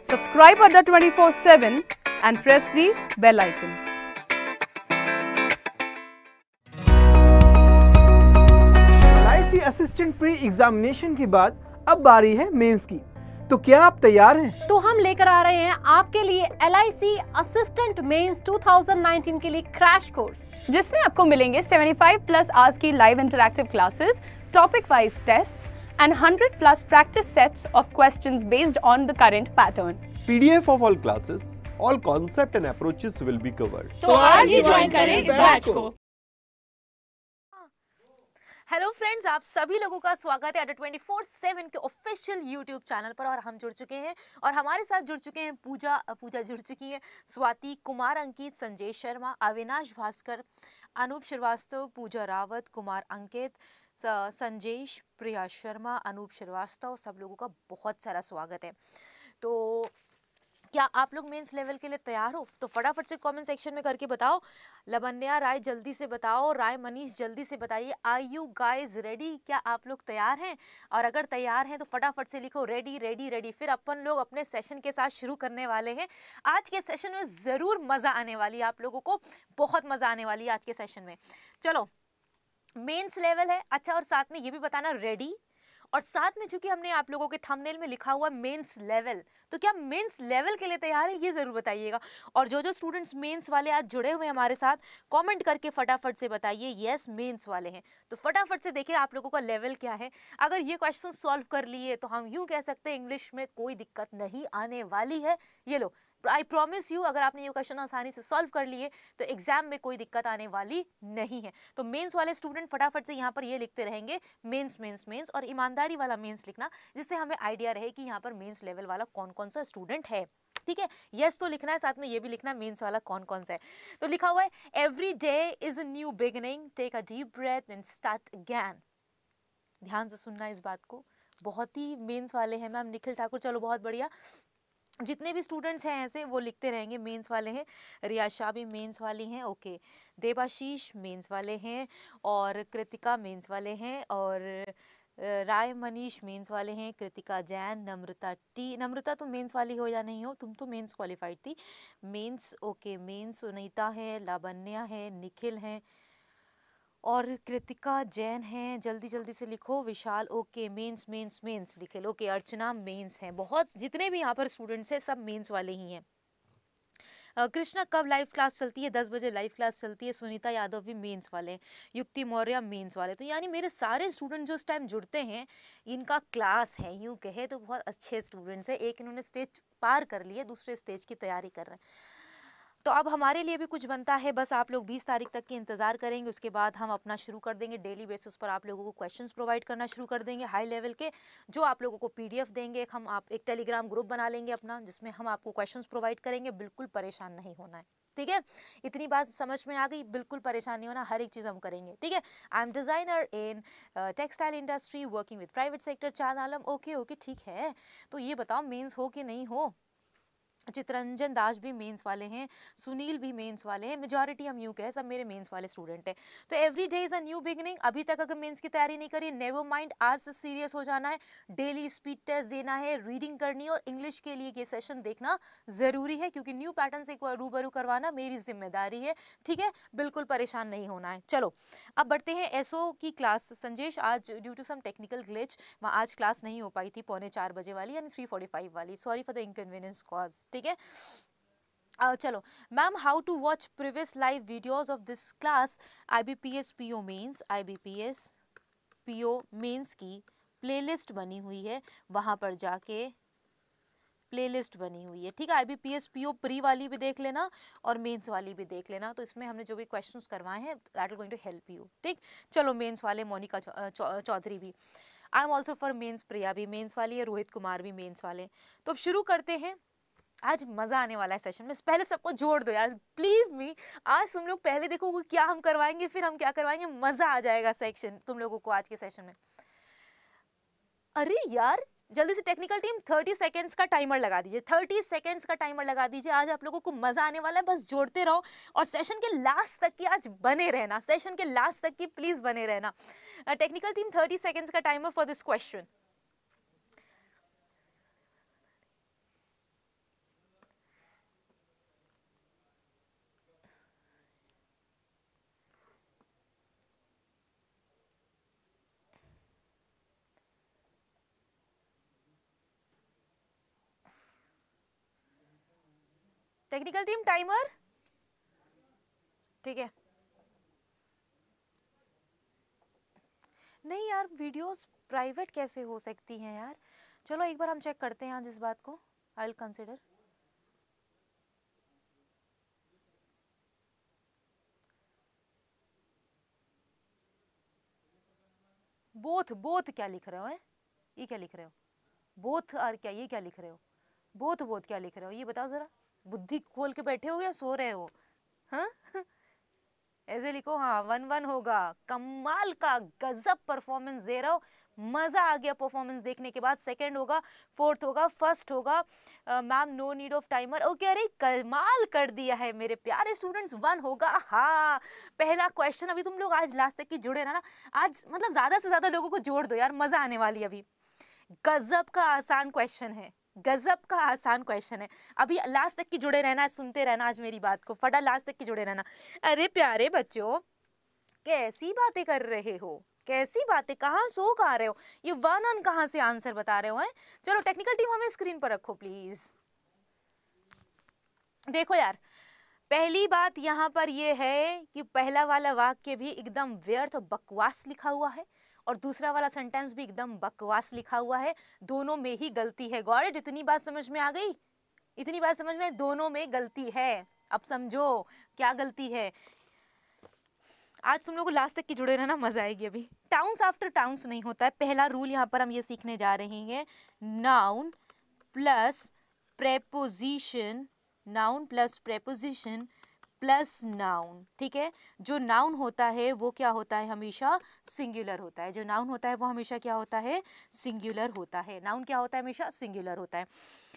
Subscribe Adda 24/7 and press the bell icon. LIC assistant pre examination के बाद अब बारी है मेंस की। तो क्या आप तैयार हैं? तो हम लेकर आ रहे हैं आपके लिए LIC असिस्टेंट मेंस 2019 के लिए क्रैश कोर्स, जिसमें आपको मिलेंगे 75+ आवर्स की live interactive classes, topic wise tests and 100+ practice sets of questions based on the current pattern. PDF of all classes, all concept and approaches will be covered. तो आज ही join करें इस batch को। Hello friends, आप सभी लोगों का स्वागत है अड्डा 24/7 के ऑफिशियल यूट्यूब चैनल पर। और हम जुड़ चुके हैं और हमारे साथ जुड़ चुके हैं पूजा जुड़ चुकी है, स्वाति, कुमार अंकित, संजय शर्मा, अविनाश भास्कर, अनूप श्रीवास्तव, पूजा रावत, कुमार अंकित, संजेश, प्रिया शर्मा, अनूप श्रीवास्तव, सब लोगों का बहुत सारा स्वागत है। तो क्या आप लोग मेंस लेवल के लिए तैयार हो? तो फटाफट से कमेंट सेक्शन में करके बताओ। लवन्या राय जल्दी से बताओ, राय मनीष जल्दी से बताइए, आर यू गाइज रेडी? क्या आप लोग तैयार हैं? और अगर तैयार हैं तो फटाफट से लिखो रेडी रेडी रेडी। फिर अपन लोग अपने सेशन के साथ शुरू करने वाले हैं। आज के सेशन में ज़रूर मज़ा आने वाली है, आप लोगों को बहुत मज़ा आने वाली है आज के सेशन में। चलो, मेंस लेवल है, अच्छा, और साथ में ये भी बताना रेडी, और साथ में चूंकि हमने आप लोगों के थंबनेल में लिखा हुआ मेंस लेवल, तो क्या मेंस लेवल के लिए तैयार है, ये जरूर बताइएगा। और जो स्टूडेंट्स मेंस वाले आज जुड़े हुए हैं हमारे साथ, कमेंट करके फटाफट से बताइए यस मेंस वाले हैं। तो फटाफट से देखिए आप लोगों का लेवल क्या है। अगर ये क्वेश्चन सॉल्व कर लिए तो हम यूं कह सकते हैं इंग्लिश में कोई दिक्कत नहीं आने वाली है। ये लो, आई प्रॉमिस यू, अगर आपने ये क्वेश्चन आसानी से सॉल्व कर लिए तो एग्जाम में कोई दिक्कत आने वाली नहीं है। तो मेंस वाले स्टूडेंट फटाफट से यहाँ पर ये लिखते रहेंगे मेंस मेंस मेंस, और ईमानदारी वाला मेंस लिखना, जिससे हमें आइडिया रहे कि यहाँ पर मेंस लेवल वाला कौन कौन सा स्टूडेंट है। ठीक है, यस तो लिखना है, साथ में ये भी लिखना मेंस वाला कौन कौन सा है। तो लिखा हुआ है every day is a new beginning, take a deep breath and start again. ध्यान से सुनना इस बात को, बहुत ही मेंस वाले हैं मैम। निखिल ठाकुर, चलो बहुत बढ़िया। जितने भी स्टूडेंट्स हैं ऐसे वो लिखते रहेंगे मेंस वाले हैं। रिया शाह भी मेंस वाली हैं, ओके। देवाशीष मेंस वाले हैं, और कृतिका मेंस वाले हैं, और राय मनीष मेंस वाले हैं, कृतिका जैन, नम्रता टी। नम्रता तुम मेंस वाली हो या नहीं हो? तुम तो मेंस क्वालिफाइड थी। मेंस, ओके, मेंस सुनीता है, लावण्या है, निखिल हैं, और कृतिका जैन हैं। जल्दी जल्दी से लिखो। Vishal, okay, mains mains mains लिखे लो, ओके। अर्चना मेंस हैं। बहुत जितने भी यहाँ पर स्टूडेंट्स हैं सब मेंस वाले ही हैं। कृष्णा, कब लाइव क्लास चलती है? 10 बजे लाइव क्लास चलती है। सुनीता यादव भी मेंस वाले हैं। युक्ति मौर्य मेंस वाले। तो यानी मेरे सारे स्टूडेंट जो इस टाइम जुड़ते हैं इनका क्लास है, यूँ कहे तो बहुत अच्छे स्टूडेंट्स हैं। एक इन्होंने स्टेज पार कर लिया, दूसरे स्टेज की तैयारी कर रहे हैं। तो अब हमारे लिए भी कुछ बनता है, बस आप लोग 20 तारीख तक की इंतज़ार करेंगे। उसके बाद हम अपना शुरू कर देंगे, डेली बेसिस पर आप लोगों को क्वेश्चंस प्रोवाइड करना शुरू कर देंगे हाई लेवल के, जो आप लोगों को PDF देंगे। एक टेलीग्राम ग्रुप बना लेंगे अपना, जिसमें हम आपको क्वेश्चंस प्रोवाइड करेंगे। बिल्कुल परेशान नहीं होना है, ठीक है? इतनी बात समझ में आ गई? बिल्कुल परेशान नहीं होना, हर एक चीज़ हम करेंगे, ठीक है? I am designer in textile industry working with private sector, Chand Alam, okay okay, ठीक है। तो ये बताओ मेंस हो कि नहीं हो? चित्रंजन दास भी मेंस वाले हैं, सुनील भी मेंस वाले हैं। मेजॉरिटी हम यूँ कहें सब मेरे मेंस वाले स्टूडेंट हैं। तो every day is a new beginning. अभी तक अगर मेंस की तैयारी नहीं करी, नेवर माइंड, आज से सीरियस हो जाना है। डेली स्पीड टेस्ट देना है, रीडिंग करनी है, और इंग्लिश के लिए ये सेशन देखना ज़रूरी है, क्योंकि न्यू पैटर्न से रूबरू करवाना मेरी जिम्मेदारी है, ठीक है? बिल्कुल परेशान नहीं होना है। चलो अब बढ़ते हैं SO की क्लास। संजेश, आज due to some technical glitch वहाँ आज क्लास नहीं हो पाई थी 3:45 बजे वाली, यानी 3:45 वाली। Sorry for the inconvenience cause, ठीक है? चलो ma'am, how to watch previous live videos of this class? IBPS PO mains, IBPS PO mains की प्लेलिस्ट बनी हुई है, वहाँ पर जाके प्लेलिस्ट बनी हुई है, ठीक है? IBPS PO प्री वाली भी देख लेना और मेंस वाली भी देख लेना। तो इसमें हमने जो भी क्वेश्चंस करवाए हैं that will going to help you, ठीक? चलो मेंस वाले, मोनिका चौधरी भी, I am also for mains, Priya भी मेंस वाली है, रोहित कुमार भी मेंस वाले। तो अब शुरू करते हैं, आज मज़ा आने वाला है सेशन में। पहले सबको जोड़ दो यार, प्लीज मी। आज तुम लोग पहले देखो क्या हम करवाएंगे, फिर हम क्या करवाएंगे, मज़ा आ जाएगा सेक्शन तुम लोगों को आज के सेशन में। अरे यार, जल्दी से टेक्निकल टीम 30 सेकेंड्स का टाइमर लगा दीजिए, 30 सेकेंड्स का टाइमर लगा दीजिए। आज आप लोगों को मज़ा आने वाला है, बस जोड़ते रहो और सेशन के लास्ट तक की आज बने रहना, सेशन के लास्ट तक की प्लीज़ बने रहना। टेक्निकल टीम 30 सेकेंड्स का timer for this question. Technical team timer, ठीक है। नहीं यार, वीडियोस प्राइवेट कैसे हो सकती हैं यार? चलो एक बार हम चेक करते हैं आज इस बात को। I will consider. बोथ क्या लिख रहे हो? है ये क्या लिख रहे हो? बोथ और क्या, ये क्या लिख रहे हो? बोथ क्या लिख रहे हो? ये बताओ जरा, बुद्धि खोल के बैठे हो या सो रहे हो? हाँ ऐसे लिखो। हाँ 1-1 होगा। कमाल का गजब परफॉर्मेंस दे रहे हो, मजा आ गया परफॉर्मेंस देखने के बाद। सेकंड होगा, फोर्थ होगा, फर्स्ट होगा। Ma'am no need of timer. Okay, अरे कमाल कर दिया है मेरे प्यारे स्टूडेंट्स। 1 होगा। हाँ पहला क्वेश्चन। अभी तुम लोग आज लास्ट तक की जुड़े ना, आज मतलब ज्यादा से ज्यादा लोगों को जोड़ दो यार, मजा आने वाली है। अभी गजब का आसान क्वेश्चन है, गजब का आसान क्वेश्चन है। अभी लास्ट तक की जुड़े रहना, सुनते रहना आज मेरी बात को, फटा लास्ट तक की जुड़े रहना। अरे प्यारे बच्चों, कैसी बातें कर रहे हो, कैसी बातें, कहाँ सो कहाँ रहे हो? ये 1 कहाँ से आंसर बता रहे हो? हैं चलो टेक्निकल टीम हमें स्क्रीन पर रखो प्लीज। देखो यार, पहली बात यहाँ पर ये है कि पहला वाला वाक्य भी एकदम व्यर्थ बकवास लिखा हुआ है और दूसरा वाला सेंटेंस भी एकदम बकवास लिखा हुआ है। दोनों में ही गलती है। Got it? इतनी बात समझ में आ गई? इतनी बात समझ में? दोनों में गलती है। अब समझो क्या गलती है। आज तुम लोग को लास्ट तक की जुड़े रहना, मजा आएगी। अभी टाउन्स आफ्टर टाउन्स नहीं होता है। पहला रूल यहाँ पर हम ये सीखने जा रहे हैं, noun plus preposition, noun plus preposition plus noun. ठीक है, जो नाउन होता है वो क्या होता है? हमेशा सिंगुलर होता है। जो नाउन होता है वो हमेशा क्या होता है? सिंगुलर होता है। नाउन क्या होता है? हमेशा सिंगुलर होता है।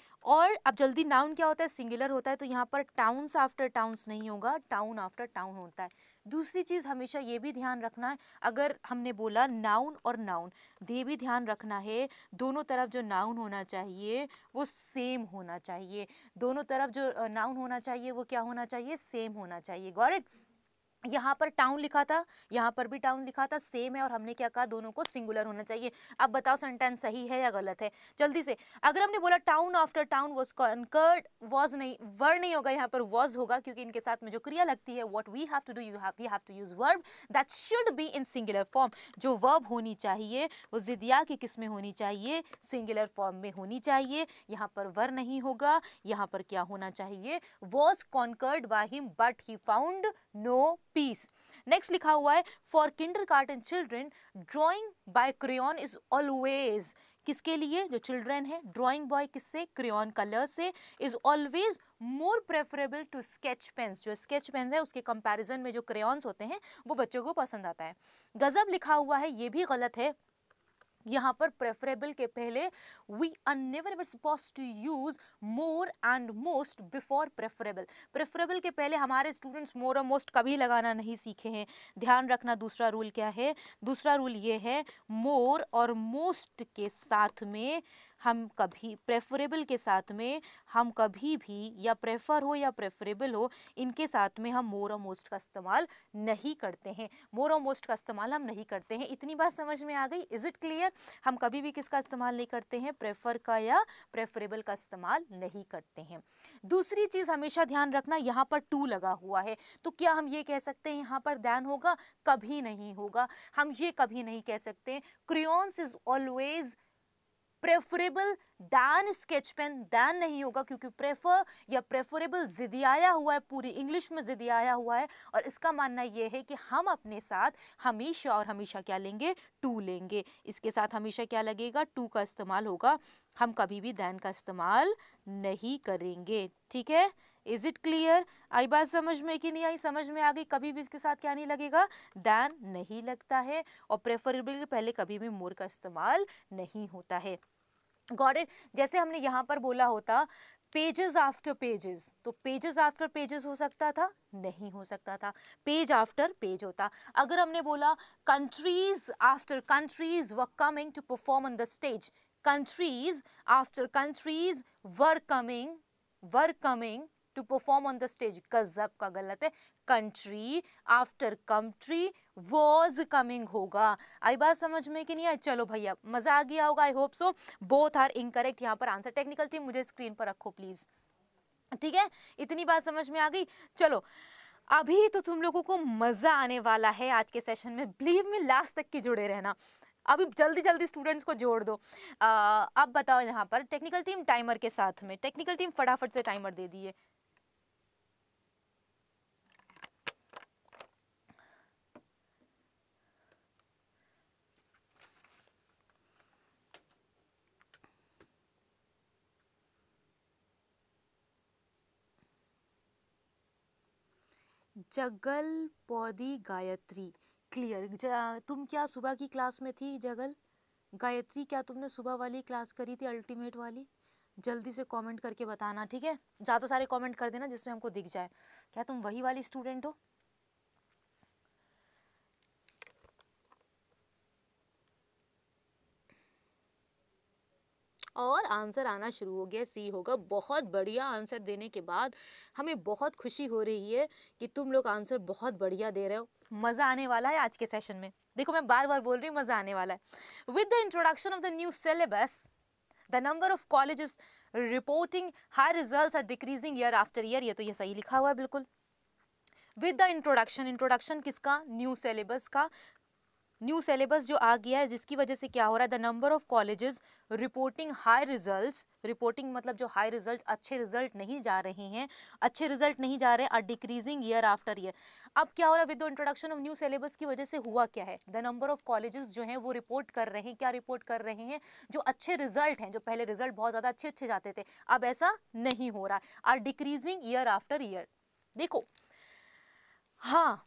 और अब जल्दी, नाउन क्या होता है? सिंगुलर होता है, तो यहाँ पर टाउन्स आफ्टर टाउन्स नहीं होगा, टाउन आफ्टर टाउन होता है। दूसरी चीज़ हमेशा ये भी ध्यान रखना है, अगर हमने बोला नाउन और नाउन, ये भी ध्यान रखना है दोनों तरफ जो नाउन होना चाहिए वो सेम होना चाहिए। दोनों तरफ जो नाउन होना चाहिए वो क्या होना चाहिए? सेम होना चाहिए। Got it? यहाँ पर टाउन लिखा था, यहाँ पर भी टाउन लिखा था, सेम है, और हमने क्या कहा? दोनों को सिंगुलर होना चाहिए। अब बताओ सेंटेंस सही है या गलत है? जल्दी से। अगर हमने बोला town after town was conquered, was नहीं, वर्ड नहीं होगा, यहाँ पर वाज होगा, क्योंकि इनके साथ में जो क्रिया लगती है, what we have to do, we have to use verb that should be in singular form. जो वर्ब होनी चाहिए वो ज़िदिया की किस में होनी चाहिए? सिंगुलर फॉर्म में होनी चाहिए। यहाँ पर वर्ब नहीं होगा, यहाँ पर क्या होना चाहिए? was conquered by him but he found no peace। Next लिखा हुआ है, for kindergarten children drawing by crayon is always. किसके लिए? जो चिल्ड्रन है, ड्राइंग बॉय किससे? क्रेयॉन कलर से। Is always more preferable to sketch pens. जो स्केच पेन्स है उसके कंपैरिजन में जो क्रेयॉन्स होते हैं वो बच्चों को पसंद आता है। गजब लिखा हुआ है, ये भी गलत है। यहाँ पर प्रेफरेबल के पहले we are never ever supposed to use more and most before preferable. Preferable के पहले हमारे स्टूडेंट्स मोर और मोस्ट कभी लगाना नहीं सीखे हैं। ध्यान रखना। दूसरा रूल क्या है? दूसरा रूल ये है, मोर और मोस्ट के साथ में हम कभी, प्रेफरेबल के साथ में हम कभी भी, या प्रेफर हो या प्रेफरेबल हो, इनके साथ में हम मोर और मोस्ट का इस्तेमाल नहीं करते हैं। मोर और मोस्ट का इस्तेमाल हम नहीं करते हैं। इतनी बात समझ में आ गई? Is it clear? हम कभी भी किसका इस्तेमाल नहीं करते हैं? प्रेफर का या प्रेफरेबल का इस्तेमाल नहीं करते हैं। दूसरी चीज़ हमेशा ध्यान रखना, यहाँ पर टू लगा हुआ है, तो क्या हम ये कह सकते हैं यहाँ पर दैन होगा? कभी नहीं होगा। हम ये कभी नहीं कह सकते crayons is always preferable than sketch pen. Than नहीं होगा, क्योंकि प्रेफर या प्रेफरेबल ज़िदियाया हुआ है, पूरी इंग्लिश में ज़िदियाया हुआ है, और इसका मानना यह है कि हम अपने साथ हमेशा और हमेशा क्या लेंगे? टू लेंगे। इसके साथ हमेशा क्या लगेगा? टू का इस्तेमाल होगा। हम कभी भी दैन का इस्तेमाल नहीं करेंगे। ठीक है? Is it clear? आई बात समझ में कि नहीं आई? समझ में आ गई? कभी भी इसके साथ क्या नहीं लगेगा? दैन नहीं लगता है, और प्रेफरेबल के पहले कभी भी मोर का इस्तेमाल नहीं होता है। Got it? जैसे हमने यहाँ पर बोला होता पेजेस आफ्टर पेजेस, तो पेजेस आफ्टर पेजेस हो सकता था? नहीं हो सकता था, पेज आफ्टर पेज होता। अगर हमने बोला countries after countries were coming to perform on the stage, countries after countries were coming to perform on the stage, गजब का गलत है। Country after country was coming होगा। आई बात समझ में कि नहीं आई? चलो भैया, मजा आ गया होगा, I hope so. Both are incorrect. यहाँ पर आंसर। टेक्निकल टीम मुझे स्क्रीन पर रखो प्लीज। ठीक है, इतनी बात समझ में आ गई। चलो अभी तो तुम लोगों को मजा आने वाला है आज के सेशन में, बिलीव में लास्ट तक के जुड़े रहना। अभी जल्दी जल्दी स्टूडेंट्स को जोड़ दो। अब बताओ यहाँ पर टेक्निकल टीम टाइमर के साथ में, टेक्निकल टीम फटाफट से टाइमर दे दिए। जगल पौधी गायत्री क्लियर। तुम क्या सुबह की क्लास में थी जगल? गायत्री क्या तुमने सुबह वाली क्लास करी थी, अल्टीमेट वाली? जल्दी से कमेंट करके बताना, ठीक है? ज़्यादा सारे कमेंट कर देना जिसमें हमको दिख जाए। क्या तुम वही वाली स्टूडेंट हो? और आंसर आना शुरू हो गया, सी होगा। बहुत बढ़िया आंसर देने के बाद हमें बहुत खुशी हो रही है कि तुम लोग आंसर बहुत बढ़िया दे रहे हो। मज़ा आने वाला है आज के सेशन में। देखो मैं बार बार बोल रही हूँ, मज़ा आने वाला है। With the introduction of the new syllabus the number of colleges reporting high results are decreasing year after year. ये तो ये सही लिखा हुआ है बिल्कुल। विद द इंट्रोडक्शन, इंट्रोडक्शन किसका? न्यू सिलेबस का। न्यू सिलेबस जो आ गया है जिसकी वजह से क्या हो रहा है? The number of colleges reporting high results, reporting मतलब जो हाई रिजल्ट, अच्छे रिजल्ट नहीं जा रहे हैं, अच्छे रिजल्ट नहीं जा रहे, are decreasing year after year. अब क्या हो रहा है? With the introduction of new syllabus की वजह से हुआ क्या है? द नंबर ऑफ कॉलेजेस जो हैं वो रिपोर्ट कर रहे हैं, क्या रिपोर्ट कर रहे हैं? जो अच्छे रिजल्ट हैं, जो पहले रिजल्ट बहुत ज़्यादा अच्छे अच्छे जाते थे, अब ऐसा नहीं हो रहा, are decreasing year after year. देखो हाँ,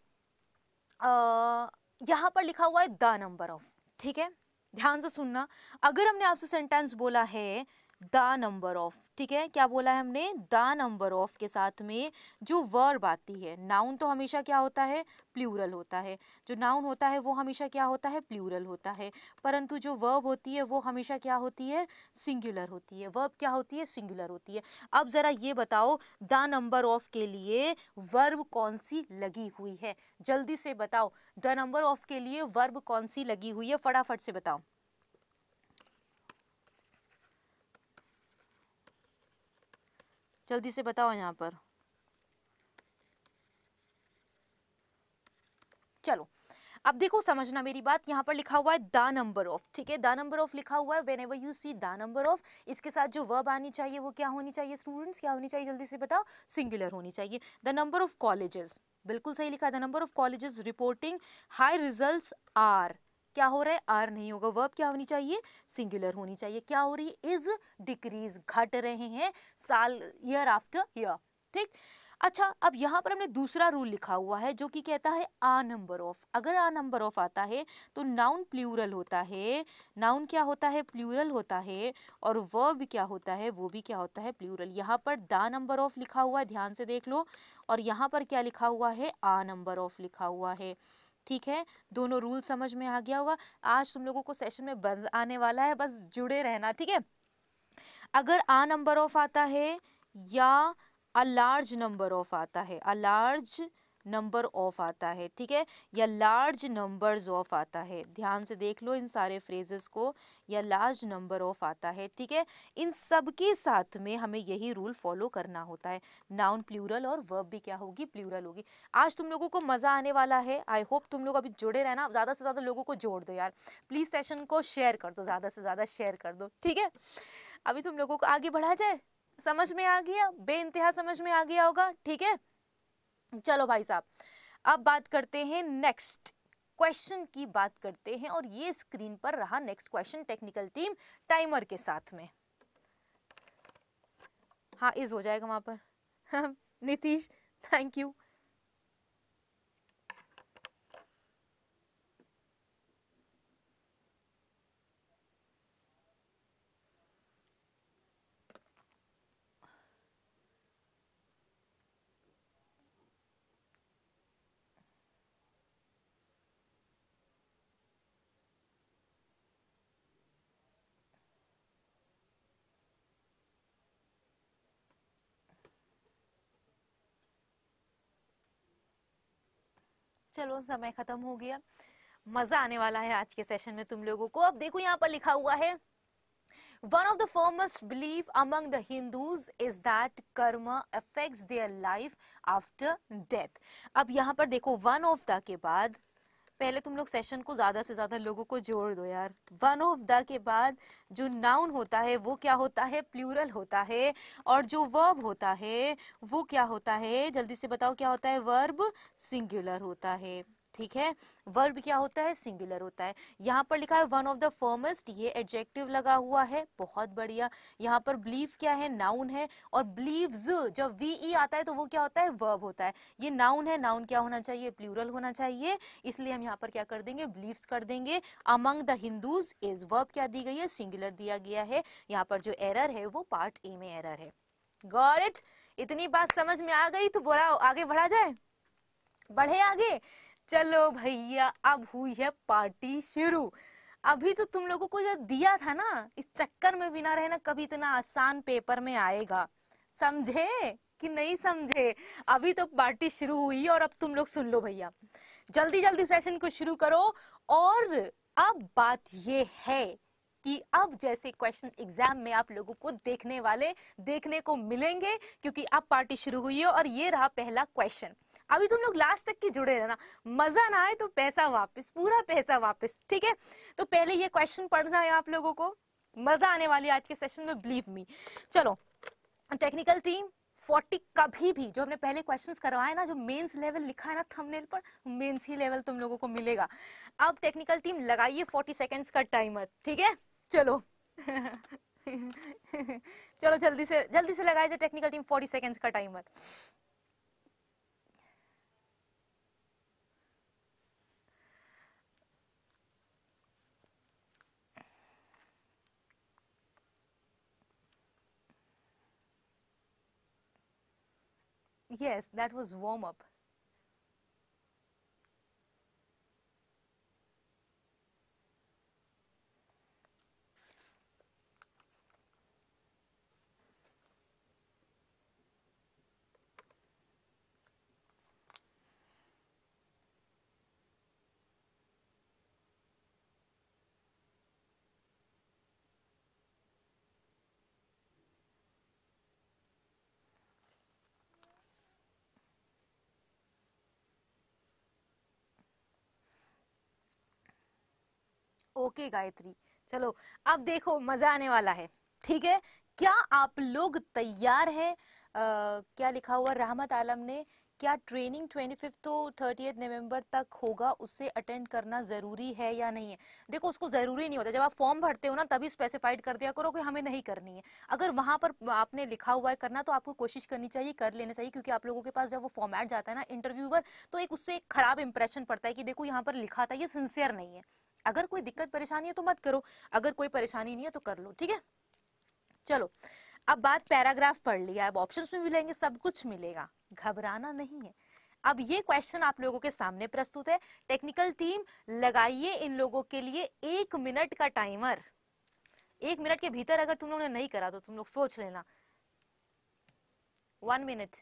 यहाँ पर लिखा हुआ है द नंबर ऑफ, ठीक है, ध्यान से सुनना। अगर हमने आपसे सेंटेंस बोला है द नंबर ऑफ, ठीक है, क्या बोला है हमने? द नंबर ऑफ के साथ में जो वर्ब आती है, नाउन तो हमेशा क्या होता है? प्लूरल होता है। जो नाउन होता है वो हमेशा क्या होता है? प्लूरल होता है। परंतु जो वर्ब होती है वो हमेशा क्या होती है? सिंगुलर होती है। वर्ब क्या होती है? सिंगुलर होती है। अब जरा ये बताओ द नंबर ऑफ के लिए वर्ब कौन सी लगी हुई है? जल्दी से बताओ, द नंबर ऑफ के लिए वर्ब कौन सी लगी हुई है? फटाफट से बताओ। जल्दी से बताओ यहाँ पर। चलो अब देखो समझना मेरी बात, यहाँ पर लिखा हुआ है द नंबर ऑफ, ठीक है, द नंबर ऑफ लिखा हुआ है। Whenever you see the number of, इसके साथ जो वर्ब आनी चाहिए वो क्या होनी चाहिए स्टूडेंट्स? क्या होनी चाहिए? जल्दी से बताओ। सिंगुलर होनी चाहिए। द नंबर ऑफ कॉलेजेस, बिल्कुल सही लिखा है। The number of colleges reporting high results are, क्या हो रहा है? आर नहीं होगा। वर्ब क्या होनी चाहिए? सिंगुलर होनी चाहिए। क्या हो रही है? इज डिक्रीज, घट रहे हैं साल, ईयर आफ्टर ईयर, ठीक। अच्छा, अब यहाँ पर हमने दूसरा रूल लिखा हुआ है जो कि कहता है आ नंबर ऑफ। अगर आ नंबर ऑफ आता है तो नाउन प्लूरल होता है। नाउन क्या होता है? प्लूरल होता है। और वर्ब क्या होता है? वो भी क्या होता है? प्लूरल। यहाँ पर द नंबर ऑफ लिखा हुआ है, ध्यान से देख लो, और यहाँ पर क्या लिखा हुआ है? आ नंबर ऑफ लिखा हुआ है, ठीक है। दोनों रूल समझ में आ गया होगा। आज तुम लोगों को सेशन में बज आने वाला है, बस जुड़े रहना, ठीक है। अगर आ नंबर ऑफ आता है या अ लार्ज नंबर ऑफ आता है, अ लार्ज नंबर ऑफ आता है, ठीक है, या लार्ज नंबर्स ऑफ आता है, ध्यान से देख लो इन सारे फ्रेजेस को, या लार्ज नंबर ऑफ आता है, ठीक है, इन सब के साथ में हमें यही रूल फॉलो करना होता है। नाउन प्लूरल और वर्ब भी क्या होगी? प्लूरल होगी। आज तुम लोगों को मज़ा आने वाला है। आई होप तुम लोग अभी जुड़े रहना, ज़्यादा से ज़्यादा लोगों को जोड़ दो यार, प्लीज़ सेशन को शेयर कर दो, ज़्यादा से ज़्यादा शेयर कर दो, ठीक है। अभी तुम लोगों को आगे बढ़ा जाए, समझ में आ गया? बेइंतहा समझ में आ गया होगा, ठीक है। चलो भाई साहब, अब बात करते हैं नेक्स्ट क्वेश्चन की बात करते हैं, और ये स्क्रीन पर रहा next question technical team timer के साथ में। हाँ, इज हो जाएगा वहां पर नीतीश, थैंक यू। चलो समय खत्म हो गया, मजा आने वाला है आज के सेशन में तुम लोगों को। अब देखो यहाँ पर लिखा हुआ है One of the firmest belief among the Hindus is that karma affects their life after death. अब यहाँ पर देखो one of the के बाद, पहले तुम लोग सेशन को ज्यादा से ज्यादा लोगों को जोड़ दो यार। वन ऑफ द के बाद जो नाउन होता है वो क्या होता है, प्लूरल होता है, और जो वर्ब होता है वो क्या होता है, जल्दी से बताओ क्या होता है, वर्ब सिंगुलर होता है। ठीक है, वर्ब क्या होता है, सिंगुलर होता है। यहाँ पर लिखा है वन ऑफ द फर्मेस्ट, ये एडजेक्टिव लगा हुआ है, बहुत बढ़िया। यहाँ पर बिलीव क्या है, नाउन है, और बिलीव्स जब वी आता है तो वो क्या होता है, वर्ब होता है। ये नाउन है, नाउन क्या होना चाहिए, प्लूरल होना चाहिए, इसलिए हम यहाँ पर क्या कर देंगे, बिलीव्स कर देंगे। Among the Hindus is, verb क्या दी गई है, सिंगुलर दिया गया है। यहाँ पर जो एरर है वो पार्ट ए में एरर है। Got it? इतनी बात समझ में आ गई तो बोला आगे बढ़ा जाए, बढ़े आगे। चलो भैया, अब हुई है पार्टी शुरू। अभी तो तुम लोगों को जो दिया था ना, इस चक्कर में भी ना रहना कभी इतना आसान पेपर में आएगा, समझे कि नहीं समझे? अभी तो पार्टी शुरू हुई और अब तुम लोग सुन लो भैया, जल्दी जल्दी सेशन को शुरू करो। और अब बात ये है कि अब जैसे क्वेश्चन एग्जाम में आप लोगों को देखने को मिलेंगे, क्योंकि अब पार्टी शुरू हुई है और ये रहा पहला क्वेश्चन। अभी तुम लोग लास्ट तक की जुड़े रहना, मजा ना आए तो पैसा वापस, पूरा पैसा वापस, ठीक है? तो पहले ये क्वेश्चन पढ़ना है आप लोगों को, मजा आने वाली आज के सेशन में, बिलीव मी। चलो टेक्निकल टीम 40 कभी भी जो हमने पहले क्वेश्चंस करवाए ना, जो मेंस लेवल लिखा है ना थंबनेल पर, मेंस ही लेवल तुम लोगों को मिलेगा। अब टेक्निकल टीम लगाइए 40 सेकेंड्स का टाइमर, ठीक है? चलो चलो जल्दी से लगाइए टेक्निकल टीम 40 सेकेंड्स का timer. Yes, that was warm up. Okay Gayatri, चलो अब देखो मजा आने वाला है, ठीक है? क्या आप लोग तैयार हैं? क्या लिखा हुआ रहमत आलम ने, क्या ट्रेनिंग 25 तो 30 नवंबर तक होगा, उससे अटेंड करना जरूरी है या नहीं है? देखो उसको जरूरी नहीं होता, जब आप फॉर्म भरते हो ना तभी स्पेसिफाइड कर दिया करो कि हमें नहीं करनी है। अगर वहां पर आपने लिखा हुआ है करना तो आपको कोशिश करनी चाहिए, कर लेना चाहिए, क्योंकि आप लोगों के पास जब वो फॉर्मेट जाता है ना इंटरव्यूअर, तो एक उससे एक खराब इंप्रेशन पड़ता है कि देखो यहाँ पर लिखा था, ये सिंसियर नहीं है। अगर कोई दिक्कत परेशानी है तो मत करो, अगर कोई परेशानी नहीं है तो कर लो, ठीक है? चलो अब बात पैराग्राफ पढ़ लिया, अब ऑप्शंस भी मिलेंगे, सब कुछ मिलेगा, घबराना नहीं है। अब ये क्वेश्चन आप लोगों के सामने प्रस्तुत है। टेक्निकल टीम लगाइए इन लोगों के लिए 1 मिनट का टाइमर। 1 मिनट के भीतर अगर तुम लोगों ने नहीं करा तो तुम लोग सोच लेना। 1 मिनट।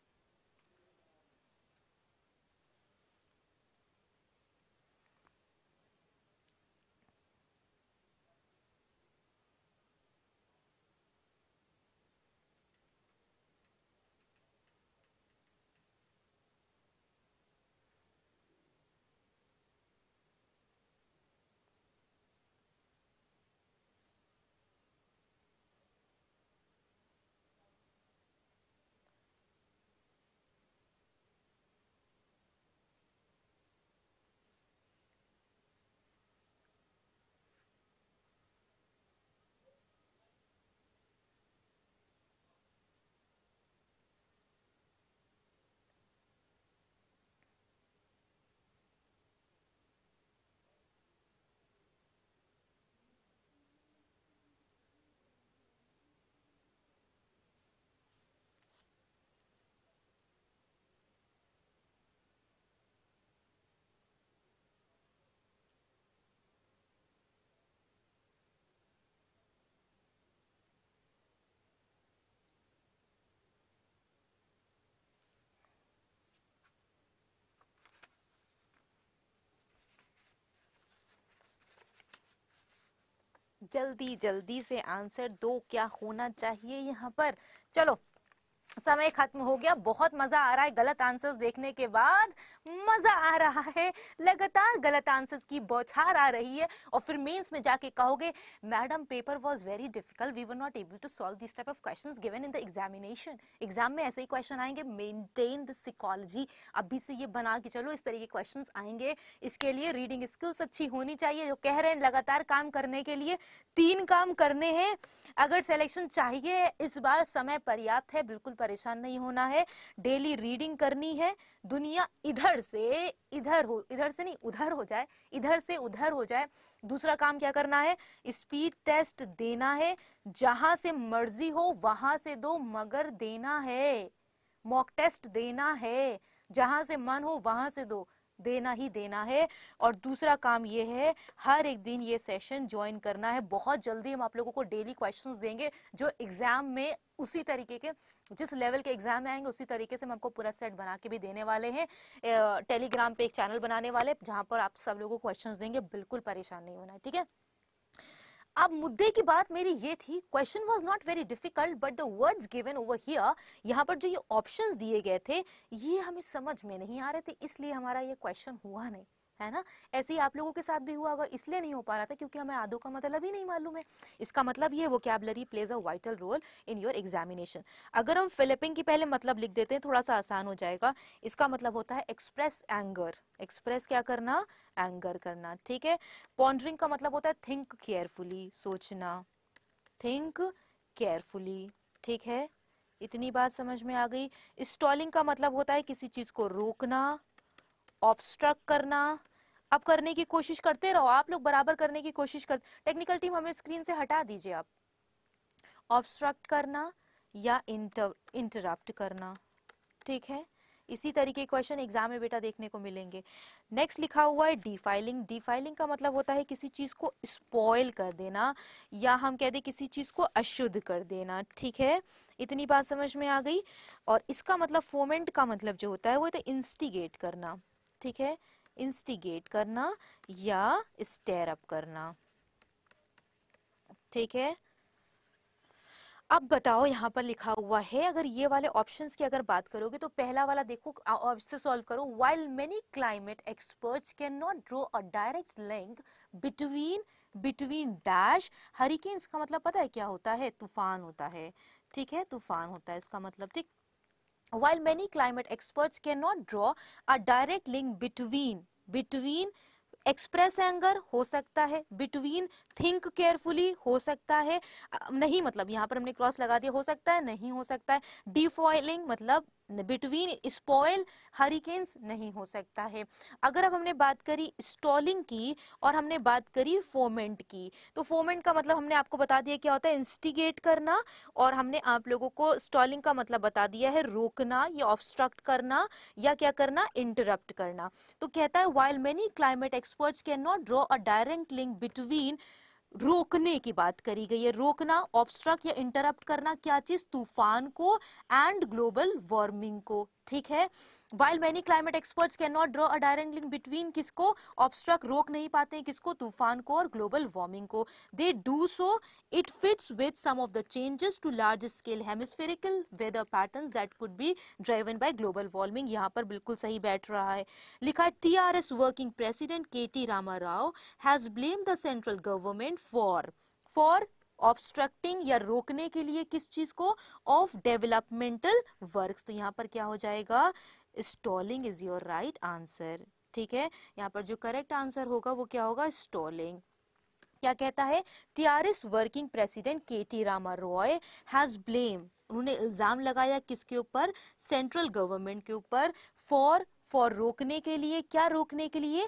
जल्दी जल्दी से आंसर दो, क्या होना चाहिए यहाँ पर। चलो समय खत्म हो गया, बहुत मजा आ रहा है गलत आंसर्स देखने के बाद, मजा आ रहा है, लगातार गलत आंसर्स की बौछार आ रही है और फिर मेंस में जाके कहोगे madam paper was very difficult, we were not able to solve this type of questions given in the examination. Exam में ऐसे ही क्वेश्चन आएंगे, मेंटेन द साइकोलॉजी, अभी से ये बना के चलो, इस तरह के क्वेश्चंस आएंगे। इसके लिए रीडिंग स्किल्स अच्छी होनी चाहिए, जो कह रहे हैं लगातार काम करने के लिए 3 काम करने हैं। अगर सिलेक्शन चाहिए इस बार समय पर्याप्त है, बिल्कुल परेशान नहीं होना है, डेली रीडिंग करनी है, दुनिया इधर से इधर हो, इधर से नहीं उधर हो जाए, इधर से उधर हो जाए। दूसरा काम क्या करना है, स्पीड टेस्ट देना है, जहां से मर्जी हो वहां से दो मगर देना है, मॉक टेस्ट देना है, जहां से मन हो वहां से दो, देना ही देना है। और दूसरा काम ये है, हर एक दिन ये सेशन ज्वाइन करना है। बहुत जल्दी हम आप लोगों को डेली क्वेश्चंस देंगे जो एग्जाम में उसी तरीके के, जिस लेवल के एग्जाम में आएंगे उसी तरीके से हम आपको पूरा सेट बना के भी देने वाले हैं। टेलीग्राम पे एक चैनल बनाने वाले जहां पर आप सब लोगों को क्वेश्चंस देंगे, बिल्कुल परेशान नहीं होना है, ठीक है। अब मुद्दे की बात मेरी ये थी, question was not very difficult but the words given over here, यहाँ पर जो ये ऑप्शंस दिए गए थे ये हमें समझ में नहीं आ रहे थे, इसलिए हमारा ये क्वेश्चन हुआ नहीं, है ना। ऐसे ही आप लोगों के साथ भी हुआ होगा, इसलिए नहीं हो पा रहा था क्योंकि हमें आदों का मतलब ही नहीं मालूम है। इसका मतलब ये vocabulary plays a vital role in your examination. अगर हम फिलिपिंग की पहले मतलब लिख देते हैं थोड़ा सा आसान हो जाएगा। इसका मतलब होता है एक्सप्रेस एंगर, एक्सप्रेस क्या करना, एंगर करना, ठीक है। पॉन्डरिंग का मतलब होता है थिंक केयरफुली, सोचना, थिंक केयरफुली, ठीक है। इतनी बात समझ में आ गई। स्टॉलिंग का मतलब होता है किसी चीज को रोकना, ऑब्स्ट्रक्ट करना। अब करने की कोशिश करते रहो, आप लोग बराबर करने की कोशिश कर, टेक्निकल टीम हमें स्क्रीन से हटा दीजिए आप। ऑब्स्ट्रक्ट करना या इंटरप्ट करना, ठीक है। इसी तरीके क्वेश्चन एग्जाम में बेटा देखने को मिलेंगे। नेक्स्ट लिखा हुआ है डिफाइलिंग। डिफाइलिंग का मतलब होता है किसी चीज को स्पॉइल कर देना, या हम कह दें किसी चीज को अशुद्ध कर देना, ठीक है। इतनी बात समझ में आ गई। और इसका मतलब फोमेंट का मतलब जो होता है वो तो इंस्टिगेट करना, ठीक है, इंस्टिगेट करना या स्टेयर अप करना, ठीक है। अब बताओ यहाँ पर लिखा हुआ है, अगर ये वाले ऑप्शंस की अगर बात करोगे तो पहला वाला देखो, इससे सॉल्व करो। While many climate experts can not draw a direct link between dash hurricanes का मतलब पता है क्या होता है, तूफान होता है, ठीक है, तूफान होता है इसका मतलब, ठीक। While many climate experts cannot draw a direct link between express anger हो सकता है, बिटवीन थिंक केयरफुली हो सकता है, नहीं मतलब यहाँ पर हमने क्रॉस लगा दिया, हो सकता है नहीं हो सकता है। डिफॉइलिंग मतलब बिटवीन स्पॉइल हरिकेन्स नहीं हो सकता है। अगर अब हमने बात करी स्टॉलिंग की और हमने बात करी फोमेंट की, तो फोमेंट का मतलब हमने आपको बता दिया क्या होता है, इंस्टिगेट करना, और हमने आप लोगों को स्टॉलिंग का मतलब बता दिया है रोकना या ऑब्स्ट्रक्ट करना या क्या करना, इंटरप्ट करना। तो कहता है while many climate experts can not draw a direct link between, रोकने की बात करी गई है, रोकना, ऑब्स्ट्रक्ट या इंटरप्ट करना, क्या चीज, तूफान को एंड ग्लोबल वार्मिंग को, ठीक है। While many climate experts cannot draw a direct link between किसको, ऑब्स्ट्रक्ट रोक नहीं पाते हैं किसको, तूफान को और ग्लोबल वार्मिंग को, they do so it fits with some of the changes to large scale hemispherical weather patterns that could be driven by global warming। यहाँ पर बिल्कुल सही बैठ रहा है। लिखा है TRS working president KT Rama Rao has blamed the central government for obstructing या रोकने के लिए किस चीज को, ऑफ डेवलपमेंटल वर्क्स। तो यहाँ पर क्या हो जाएगा, stalling is your right answer, ठीक है। यहाँ पर जो करेक्ट आंसर होगा वो क्या होगा, स्टॉलिंग। क्या कहता है, TRS working president KT Rama Roy has blame, उन्होंने इल्जाम लगाया किसके ऊपर, सेंट्रल गवर्नमेंट के ऊपर, फॉर रोकने के लिए, क्या रोकने के लिए,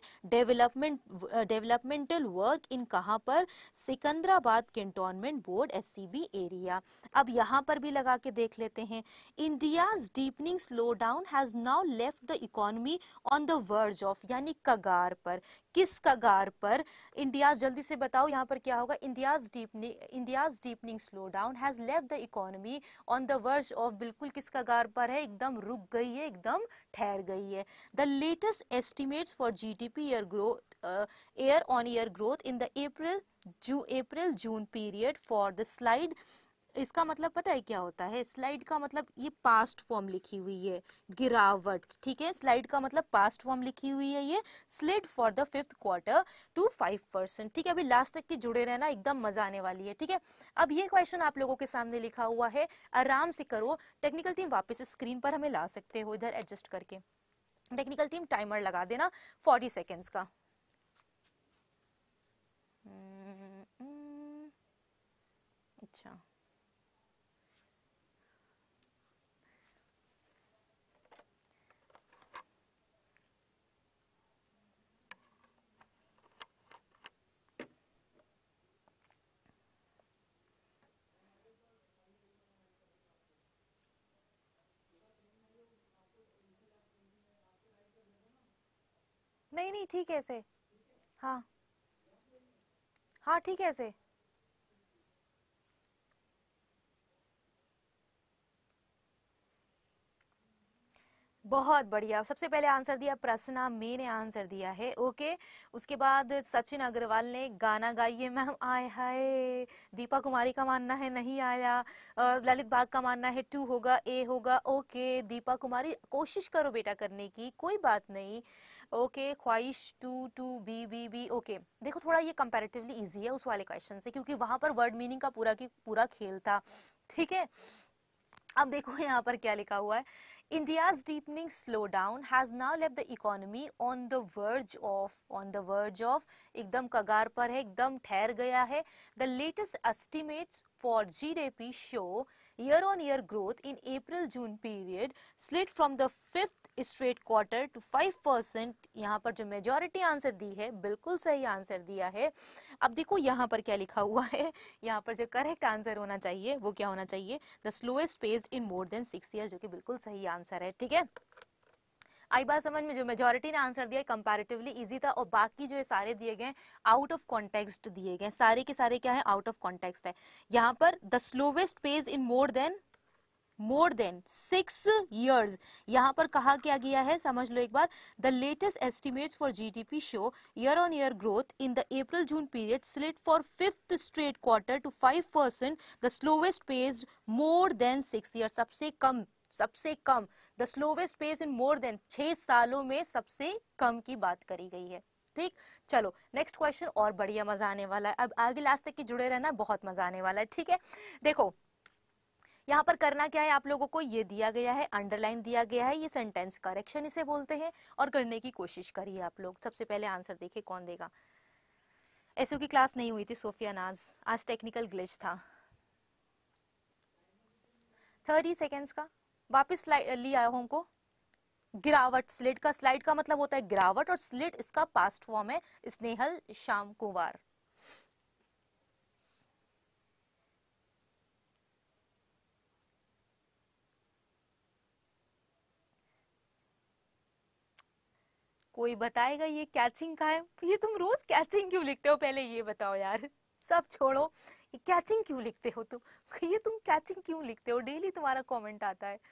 डेवलपमेंटल वर्क इन कहां पर, Secunderabad cantonment board SCB area. अब यहां पर भी लगा के देख लेते हैं। India's deepening slowdown has now left the economy on the verge of, यानी कगार पर, किस कगार पर, इंडियाज, जल्दी से बताओ यहाँ पर क्या होगा, India's deepening slowdown has left the economy on the verge of, बिल्कुल किस कगार पर है, एकदम रुक गई है, एकदम ठहर गई है। The latest estimates for GDP year on year growth in the April April June period for the slide. इसका मतलब पता है क्या होता है? स्लाइड का मतलब ये पास्ट फॉर्म लिखी हुई है, गिरावट, ठीक है। स्लाइड का मतलब पास्ट फॉर्म लिखी हुई है ये, slid for the 5th quarter to 5%, ठीक है। अभी लास्ट तक के जुड़े रहना, एकदम मजा आने वाली है, ठीक है। अब ये क्वेश्चन आप लोगों के सामने लिखा हुआ है, आराम से करो। टेक्निकल टीम वापस स्क्रीन पर हमें ला सकते हो इधर एडजस्ट करके। टेक्निकल टीम टाइमर लगा देना 40 सेकेंड्स का। अच्छा, नहीं नहीं ठीक है ऐसे, हाँ हाँ ठीक है ऐसे। बहुत बढ़िया। सबसे पहले आंसर दिया प्रसन्ना मे ने आंसर दिया है, ओके। उसके बाद सचिन अग्रवाल ने गाना गाइए मैम, आए हाय। दीपा कुमारी का मानना है नहीं आया। ललित बाग का मानना है 2 होगा, ए होगा, ओके। दीपा कुमारी कोशिश करो बेटा करने की, कोई बात नहीं, ओके। ख्वाहिश 2 2 बी बी बी, ओके। देखो थोड़ा ये कंपैरेटिवली इजी है उस वाले क्वेश्चन से, क्योंकि वहां पर वर्ड मीनिंग का पूरा की पूरा खेल था, ठीक है। अब देखो यहाँ पर क्या लिखा हुआ है, India's deepening slowdown has now left the economy on the verge of, एकदम कगार पर है, एकदम ठहर गया है। The latest estimates for GDP show year-on-year growth in April-June period slid from the 5th straight quarter to 5%। यहाँ पर जो मेजॉरिटी आंसर दी है, बिल्कुल सही आंसर दिया है। अब देखो यहाँ पर क्या लिखा हुआ है, यहाँ पर जो करेक्ट आंसर होना चाहिए वो क्या होना चाहिए, the slowest pace in more than 6 year, जो कि बिल्कुल सही आंसर है, ठीक है। आई बात समझ में? जो मेजॉरिटी ने आंसर दिया कंपैरेटिवली इजी था, और बाकी जो है सारे दिए गए आउट ऑफ कॉन्टेक्स्ट दिए गए, सारे के सारे क्या है, आउट ऑफ कॉन्टेक्स्ट है। यहाँ पर the slowest pace in more than 6 years, यहाँ पर कहा क्या गया है, समझ लो एक बार। The latest estimates for GDP show year on year growth in the April June period slid for 5th straight quarter to 5%, the slowest pace more than 6 years, सबसे कम the slowest pace in more than 6 सालों में सबसे कम की बात करी गई है, ठीक। चलो नेक्स्ट क्वेश्चन और बढ़िया मजा आने वाला है, अब आगे लास्ट तक के जुड़े रहना, बहुत मजा आने वाला है, ठीक है। देखो यहाँ पर करना क्या है आप लोगों को, ये दिया गया है, अंडरलाइन दिया गया है, ये सेंटेंस करेक्शन इसे बोलते हैं, और करने की कोशिश करिए आप लोग। सबसे पहले आंसर देखिए कौन देगा। एसयू की क्लास नहीं हुई थी सोफिया नाज, आज टेक्निकल ग्लिच था। 30 सेकेंड्स का वापिस लिया आया हमको। गिरावट, स्लाइड का मतलब होता है गिरावट, और स्लिट इसका पास्ट फॉर्म है, स्नेहल श्याम कुमार। कोई बताएगा ये कैचिंग का है? ये तुम रोज कैचिंग क्यों लिखते हो, पहले ये बताओ यार। सब छोड़ो, ये कैचिंग क्यों लिखते हो तुम? ये तुम कैचिंग क्यों लिखते हो? डेली तुम्हारा कमेंट आता है।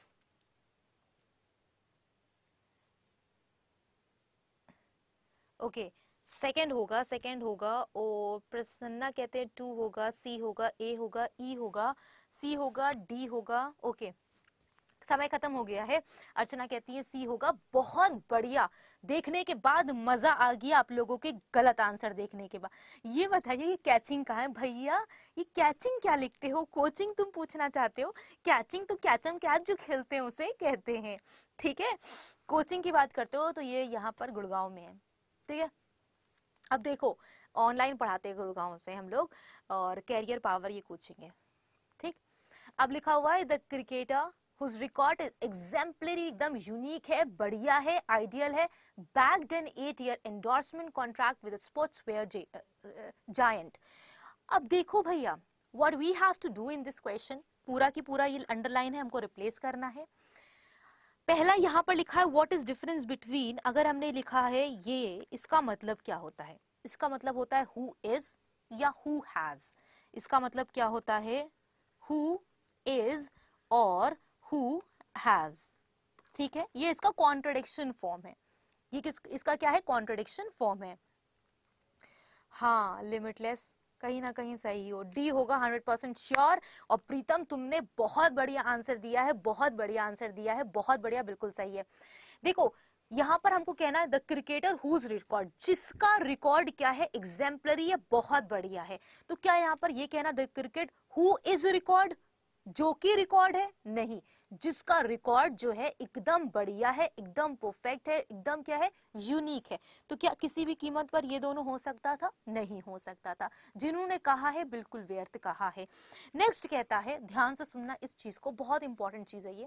ओके, सेकंड होगा। और प्रसन्ना कहते हैं 2 होगा, सी होगा, ए होगा, ई होगा, सी होगा, डी होगा, ओके। समय खत्म हो गया है। अर्चना कहती है सी होगा, बहुत बढ़िया। देखने के बाद मजा आ गया आप लोगों के गलत आंसर देखने के बाद। ये बताइए ये कैचिंग का है भैया, ये कैचिंग क्या लिखते हो? कोचिंग तुम पूछना चाहते हो? कैचिंग तो कैचम कैच जो खेलते हैं उसे कहते हैं, ठीक है। कोचिंग की बात करते हो तो ये यहाँ पर गुड़गांव में है, ठीक है। अब देखो ऑनलाइन पढ़ाते हैं गुड़गांव में हम लोग, और कैरियर पावर ये कोचिंग है, ठीक। अब लिखा हुआ है the cricketer whose record is exemplary, एकदम यूनिक है, बढ़िया है, आइडियल है, backed an 8-year endorsement contract with a sportswear giant। अब देखो भैया, what we have to do in this question, पूरा की पूरा ये अंडरलाइन है, हमको रिप्लेस करना है। पहला यहाँ पर लिखा है व्हाट इज डिफरेंस बिटवीन, अगर हमने लिखा है ये, इसका मतलब क्या होता है? इसका मतलब होता है हु इज या हु हैज। इसका मतलब क्या होता है? हु इज और हु हैज, ठीक है। ये इसका कॉन्ट्रडिक्शन फॉर्म है, ये इसका क्या है? कॉन्ट्रडिक्शन फॉर्म है। हाँ, लिमिटलेस कहीं ना कहीं सही हो, डी होगा 100% श्योर। और प्रीतम तुमने बहुत बढ़िया आंसर दिया है, बहुत बढ़िया आंसर दिया है, बहुत बढ़िया, बिल्कुल सही है। देखो यहां पर हमको कहना है द क्रिकेटर हुज रिकॉर्ड, जिसका रिकॉर्ड क्या है, एग्जाम्पलरी है, बहुत बढ़िया है। तो क्या यहां पर ये कहना the cricket who is record, जो कि रिकॉर्ड है, नहीं, जिसका रिकॉर्ड जो है एकदम बढ़िया है, एकदम परफेक्ट है, एकदम क्या है, यूनिक है। तो क्या किसी भी कीमत पर ये दोनों हो सकता था, नहीं हो सकता था। जिन्होंने कहा है बिल्कुल व्यर्थ कहा है। नेक्स्ट कहता है, ध्यान से सुनना इस चीज को, बहुत इंपॉर्टेंट चीज है ये।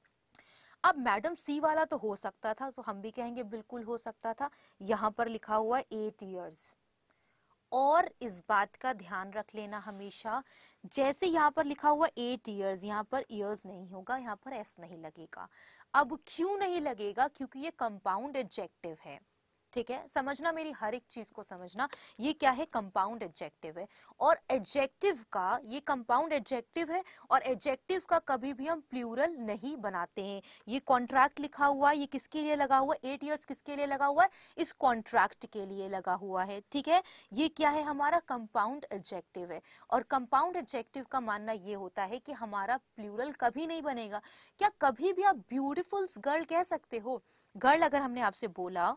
अब मैडम सी वाला तो हो सकता था, तो हम भी कहेंगे बिल्कुल हो सकता था। यहां पर लिखा हुआ है 8 years, और इस बात का ध्यान रख लेना हमेशा, जैसे यहाँ पर लिखा हुआ 8 years, यहाँ पर ईयर्स नहीं होगा, यहाँ पर एस नहीं लगेगा। अब क्यों नहीं लगेगा, क्योंकि ये कंपाउंड एडजेक्टिव है, ठीक है, समझना मेरी हर एक चीज को समझना। ये क्या है, कंपाउंड एडजेक्टिव है, और एडजेक्टिव का, ये कंपाउंड एडजेक्टिव है, और एडजेक्टिव का कभी भी हम प्लूरल नहीं बनाते हैं। ये कॉन्ट्रैक्ट लिखा हुआ है, ये किसके लिए लगा हुआ है, 8 years किसके लिए लगा हुआ है, इस कॉन्ट्रैक्ट के लिए लगा हुआ है, ठीक है। ये क्या है, हमारा कंपाउंड एडजेक्टिव है, और कंपाउंड एडजेक्टिव का मानना ये होता है कि हमारा प्लूरल कभी नहीं बनेगा। क्या कभी भी आप ब्यूटीफुल गर्ल कह सकते हो, गर्ल अगर हमने आपसे बोला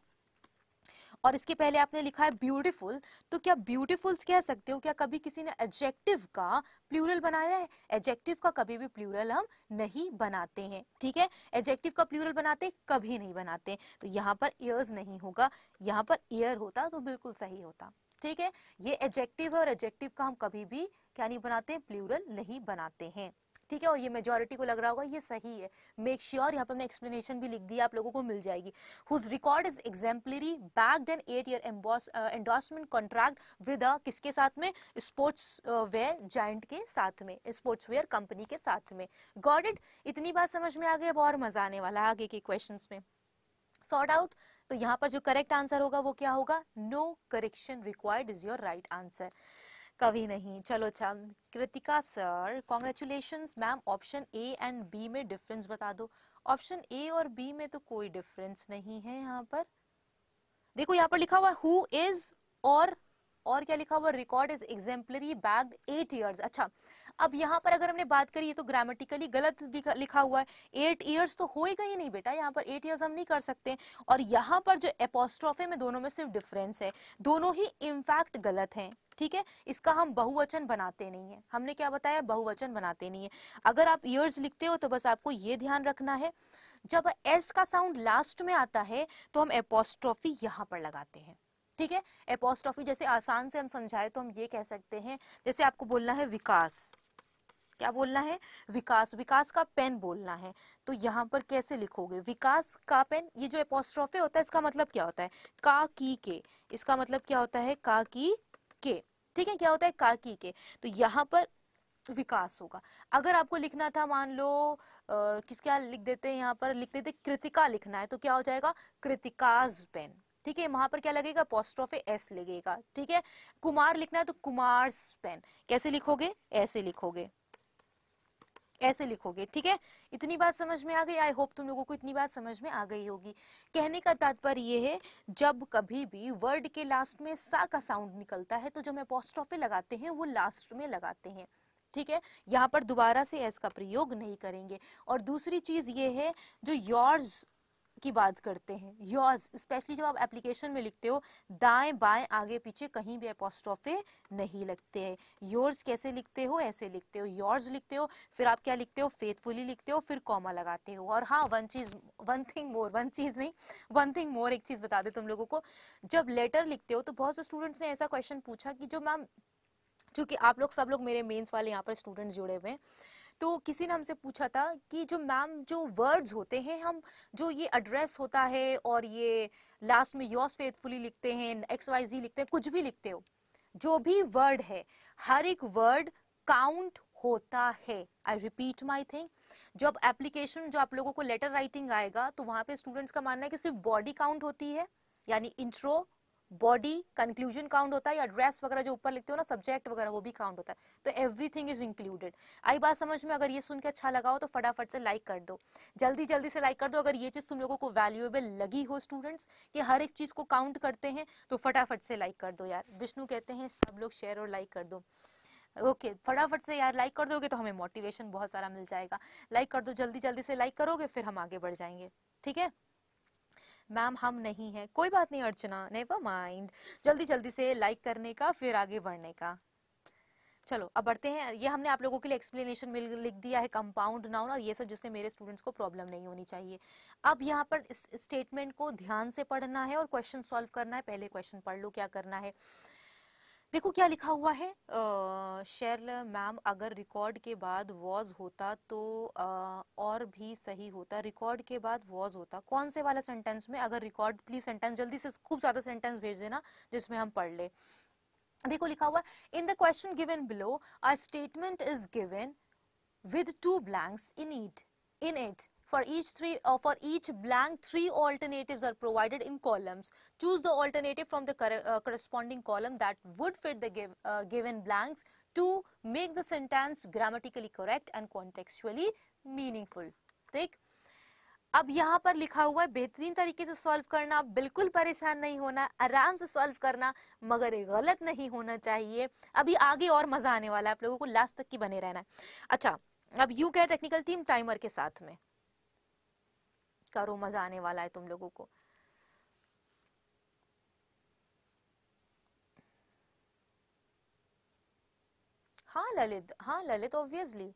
और इसके पहले आपने लिखा है ब्यूटीफुल, तो क्या ब्यूटीफुल्स कह सकते हो, क्या कभी किसी ने एडजेक्टिव का प्लूरल बनाया है, एडजेक्टिव का कभी भी प्लूरल हम नहीं बनाते हैं, ठीक है, एडजेक्टिव का प्लूरल बनाते कभी नहीं बनाते। तो यहाँ पर ईयर्स नहीं होगा, यहाँ पर ईयर होता तो बिल्कुल सही होता, ठीक है। ये एडजेक्टिव है, और एडजेक्टिव का हम कभी भी क्या नहीं बनाते, प्लूरल नहीं बनाते हैं, ठीक है। और ये मेजॉरिटी को लग रहा होगा ये सही है, मेक श्योर, यहाँ पे हमने एक्सप्लेनेशन भी लिख दिया, आप लोगों को मिल जाएगी। Whose record is exemplary, backed an 8 year endorsement contract with किसके साथ में, स्पोर्ट्स वेयर जायंट के साथ में, स्पोर्ट्स वेयर कंपनी के साथ में। गॉट इट, इतनी बात समझ में आ गई, अब और मजा आने वाला है आगे के क्वेश्चंस में। सॉर्ट आउट, तो यहाँ पर जो करेक्ट आंसर होगा वो क्या होगा, no correction required is your right answer, कभी नहीं। चलो अच्छा, Kritika sir congratulations ma'am, option A and B में डिफरेंस बता दो। ऑप्शन ए और बी में तो कोई डिफरेंस नहीं है। यहाँ पर देखो, यहाँ पर लिखा हुआ हु इज, और क्या लिखा हुआ, record is exemplary backed 8 years। अच्छा, अब यहाँ पर अगर हमने बात करी, ये तो ग्रामेटिकली गलत लिखा हुआ है, 8 years तो होएगा ही नहीं बेटा, यहाँ पर 8 years हम नहीं कर सकते। और यहाँ पर जो एपोस्ट्रोफे में दोनों में सिर्फ डिफरेंस है, दोनों ही इनफैक्ट गलत हैं, ठीक है। इसका हम बहुवचन बनाते नहीं है, हमने क्या बताया, बहुवचन बनाते नहीं है। अगर आप ईयर्स लिखते हो तो बस आपको ये ध्यान रखना है, जब एस का साउंड लास्ट में आता है तो हम एपोस्ट्रोफी यहाँ पर लगाते हैं, ठीक है। एपोस्ट्रोफी जैसे आसान से हम समझाए तो हम ये कह सकते हैं, जैसे आपको बोलना है विकास, क्या बोलना है, विकास, विकास का पेन बोलना है, तो यहाँ पर कैसे लिखोगे, विकास का पेन। ये जो एपोस्ट्रोफे होता है इसका मतलब क्या होता है, का की के, इसका मतलब क्या होता है, का की के, ठीक है, क्या होता है, का की के। तो यहाँ पर विकास होगा। अगर आपको लिखना था, मान लो क्या लिख देते हैं, यहाँ पर लिख देते कृतिका लिखना है, तो क्या हो जाएगा, कृतिकाज पेन, ठीक है। वहां पर क्या लगेगा, अपोस्ट्रोफे एस लगेगा, ठीक है। कुमार लिखना है तो कुमार्स पेन, कैसे लिखोगे, ऐसे लिखोगे, ऐसे लिखोगे, ठीक है। इतनी बात समझ में आ गई, आई होप तुम लोगों को इतनी बात समझ में आ गई होगी। कहने का तात्पर्य ये है, जब कभी भी वर्ड के लास्ट में सा का साउंड निकलता है तो जो हम अपोस्ट्रोफे लगाते हैं वो लास्ट में लगाते हैं, ठीक है। यहाँ पर दोबारा से एस का प्रयोग नहीं करेंगे। और दूसरी चीज ये है, जो योर्स की बात करते हैं, योर्स स्पेशली जब आप एप्लीकेशन में लिखते हो, दाएं बाएं आगे पीछे कहीं भी अपोस्ट्रोफे नहीं लगते हैं। योर्स कैसे लिखते हो, ऐसे लिखते हो, योर्स लिखते हो, फिर आप क्या लिखते हो, फेथफुली लिखते हो, फिर कॉमा लगाते हो। और हाँ, वन थिंग मोर, एक चीज बता दे तुम लोगों को, जब लेटर लिखते हो तो बहुत से स्टूडेंट्स ने ऐसा क्वेश्चन पूछा कि जो मैम, चूंकि आप लोग सब लोग मेरे मेंस वाले यहाँ पर स्टूडेंट्स जुड़े हुए हैं, तो किसी ने हमसे पूछा था कि जो मैम जो वर्ड्स होते हैं, हम जो ये एड्रेस होता है और ये लास्ट में योर्स फेथफुली लिखते हैं, XYZ लिखते हैं, कुछ भी लिखते हो, जो भी वर्ड है हर एक वर्ड काउंट होता है। आई रिपीट माई थिंग, जब एप्लीकेशन, जो आप लोगों को लेटर राइटिंग आएगा तो वहां पे स्टूडेंट्स का मानना है कि सिर्फ बॉडी काउंट होती है, यानी इंट्रो, बॉडी कंक्लूजन काउंट होता है, या एड्रेस वगैरह जो ऊपर लिखते हो ना, सब्जेक्ट वगैरह, वो भी काउंट होता है। तो एवरीथिंग इज इंक्लूडेड। आई बात समझ में? अगर ये सुन के अच्छा लगा हो तो फटाफट से लाइक कर दो, जल्दी जल्दी से लाइक कर दो। अगर ये चीज तुम लोगों को वैल्यूएबल लगी हो स्टूडेंट्स, कि हर एक चीज को काउंट करते हैं, तो फटाफट से लाइक कर दो यार। विष्णु कहते हैं सब लोग शेयर और लाइक कर दो। ओके फटाफट से यार लाइक कर दोगे तो हमें मोटिवेशन बहुत सारा मिल जाएगा। लाइक कर दो, जल्दी जल्दी से लाइक करोगे, फिर हम आगे बढ़ जाएंगे। ठीक है मैम, हम नहीं है, कोई बात नहीं अर्चना, नेवर माइंड। जल्दी जल्दी से लाइक करने का, फिर आगे बढ़ने का। चलो अब बढ़ते हैं। ये हमने आप लोगों के लिए एक्सप्लेनेशन में लिख दिया है, कंपाउंड नाउन और ये सब, जिससे मेरे स्टूडेंट्स को प्रॉब्लम नहीं होनी चाहिए। अब यहाँ पर इस स्टेटमेंट को ध्यान से पढ़ना है और क्वेश्चन सॉल्व करना है। पहले क्वेश्चन पढ़ लो क्या करना है। देखो क्या लिखा हुआ है। शेरल मैम, अगर रिकॉर्ड के बाद वॉज होता तो और भी सही होता। रिकॉर्ड के बाद वॉज होता कौन से वाला सेंटेंस में? अगर रिकॉर्ड, प्लीज सेंटेंस जल्दी से, खूब ज्यादा सेंटेंस भेज देना जिसमें हम पढ़ ले। देखो लिखा हुआ, in the question given below a statement is given with 2 blanks in it. For each blank, 3 alternatives are provided in columns. Choose the alternative from the corresponding column that would fit the given blanks to make the sentence grammatically correct and contextually meaningful. ठीक, अब यहाँ पर लिखा हुआ है बेहतरीन तरीके से सॉल्व करना, बिल्कुल परेशान नहीं होना, आराम से सॉल्व करना, मगर गलत नहीं होना चाहिए। अभी आगे और मजा आने वाला है, आप लोगों को लास्ट तक की बने रहना है। अच्छा, अब यू कैट टेक्निकल टीम टाइमर के साथ में करो, मजा आने वाला है तुम लोगों को। हाँ Lalit obviously.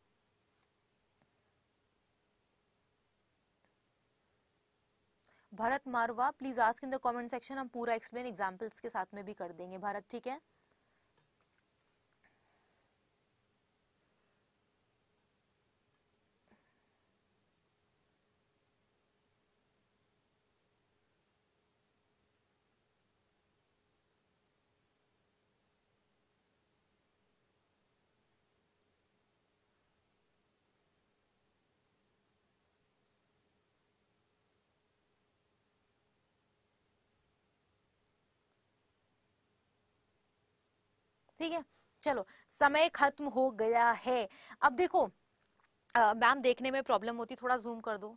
Bharat Marwa, please ask in the comment section, हम पूरा एक्सप्लेन एग्जांपल्स के साथ में भी कर देंगे भारत, ठीक है। ठीक है चलो, समय खत्म हो गया है। अब देखो मैम देखने में प्रॉब्लम होती, थोड़ा जूम कर दो।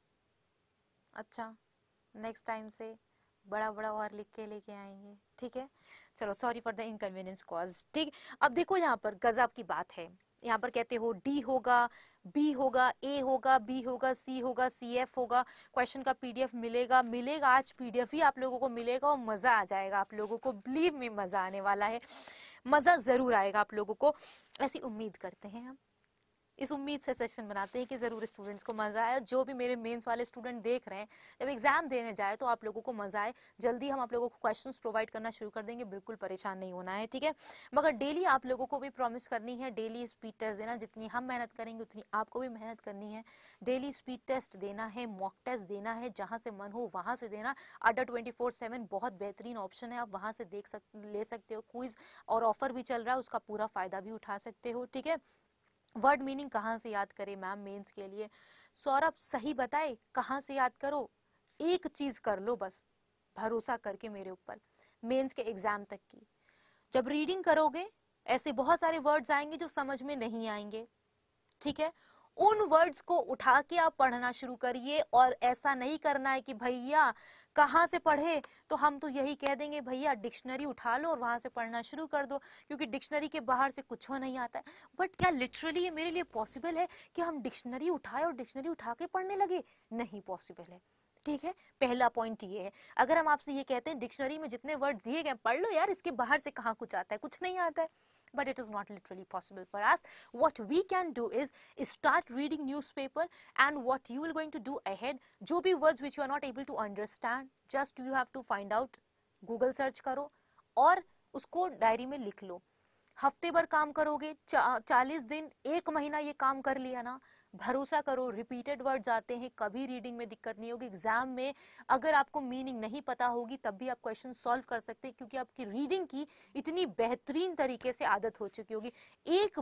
अच्छा, नेक्स्ट टाइम से बड़ा बड़ा और लिख के लेके आएंगे, ठीक है। चलो, sorry for the inconvenience cause. ठीक, अब देखो यहाँ पर गजब की बात है। यहाँ पर कहते हो डी होगा, बी होगा, ए होगा, बी होगा, सी होगा, सी एफ होगा। क्वेश्चन का पीडीएफ मिलेगा आज पीडीएफ ही आप लोगों को मिलेगा और मजा आ जाएगा आप लोगों को, बिलीव मी मजा आने वाला है, मजा जरूर आएगा आप लोगों को, ऐसी उम्मीद करते हैं हम। इस उम्मीद से सेशन बनाते हैं कि ज़रूर स्टूडेंट्स को मज़ा आए। जो भी मेरे मेंस वाले स्टूडेंट देख रहे हैं, जब एग्जाम देने जाए तो आप लोगों को मज़ा आए। जल्दी हम आप लोगों को क्वेश्चंस प्रोवाइड करना शुरू कर देंगे, बिल्कुल परेशान नहीं होना है, ठीक है। मगर डेली आप लोगों को भी प्रॉमिस करनी है, डेली स्पीड टेस्ट देना। जितनी हम मेहनत करेंगे उतनी आपको भी मेहनत करनी है। डेली स्पीड टेस्ट देना है, मॉक टेस्ट देना है, जहाँ से मन हो वहाँ से देना। अड्डा 24/7 बहुत बेहतरीन ऑप्शन है, आप वहाँ से ले सकते हो। क्विज और ऑफर भी चल रहा है, उसका पूरा फ़ायदा भी उठा सकते हो, ठीक है। वर्ड मीनिंग कहाँ से याद करें मैम मेंस के लिए? सौरभ सही बताए, कहाँ से याद करो? एक चीज कर लो बस, भरोसा करके मेरे ऊपर, मेंस के एग्जाम तक की। जब रीडिंग करोगे ऐसे बहुत सारे वर्ड्स आएंगे जो समझ में नहीं आएंगे, ठीक है। उन वर्ड्स को उठा के आप पढ़ना शुरू करिए, और ऐसा नहीं करना है कि भैया कहाँ से पढ़े, तो हम तो यही कह देंगे भैया डिक्शनरी उठा लो और वहां से पढ़ना शुरू कर दो, क्योंकि डिक्शनरी के बाहर से कुछ हो नहीं आता है। बट क्या लिटरली ये मेरे लिए पॉसिबल है कि हम डिक्शनरी उठाए और डिक्शनरी उठा के पढ़ने लगे? नहीं पॉसिबल है, ठीक है। पहला पॉइंट ये है। अगर हम आपसे ये कहते हैं डिक्शनरी में जितने वर्ड दिए गए पढ़ लो यार, इसके बाहर से कहाँ कुछ आता है? कुछ नहीं आता है। But it is not literally possible for us. What we can do is start reading newspaper, and what you are going to do ahead, जो भी words which you are not able to understand, just you have to find out, Google search करो और उसको diary में लिख लो। हफ्ते भर काम करोगे, 40 दिन, 1 महीना ये काम कर लिया ना, भरोसा करो रिपीटेड वर्ड्स आते हैं, कभी रीडिंग में दिक्कत नहीं होगी। एग्जाम में अगर आपको मीनिंग नहीं पता होगी तब भी आप क्वेश्चन सॉल्व कर सकते हैं, क्योंकि आपकी रीडिंग की इतनी बेहतरीन तरीके से आदत हो चुकी होगी। एक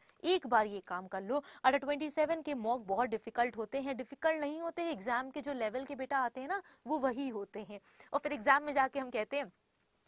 बार ये काम कर लो। अगर 27 के मॉक बहुत डिफिकल्ट होते हैं, डिफिकल्ट नहीं होते हैं, एग्जाम के जो लेवल के बेटा आते हैं ना वो वही होते हैं। और फिर एग्जाम में जाके हम कहते हैं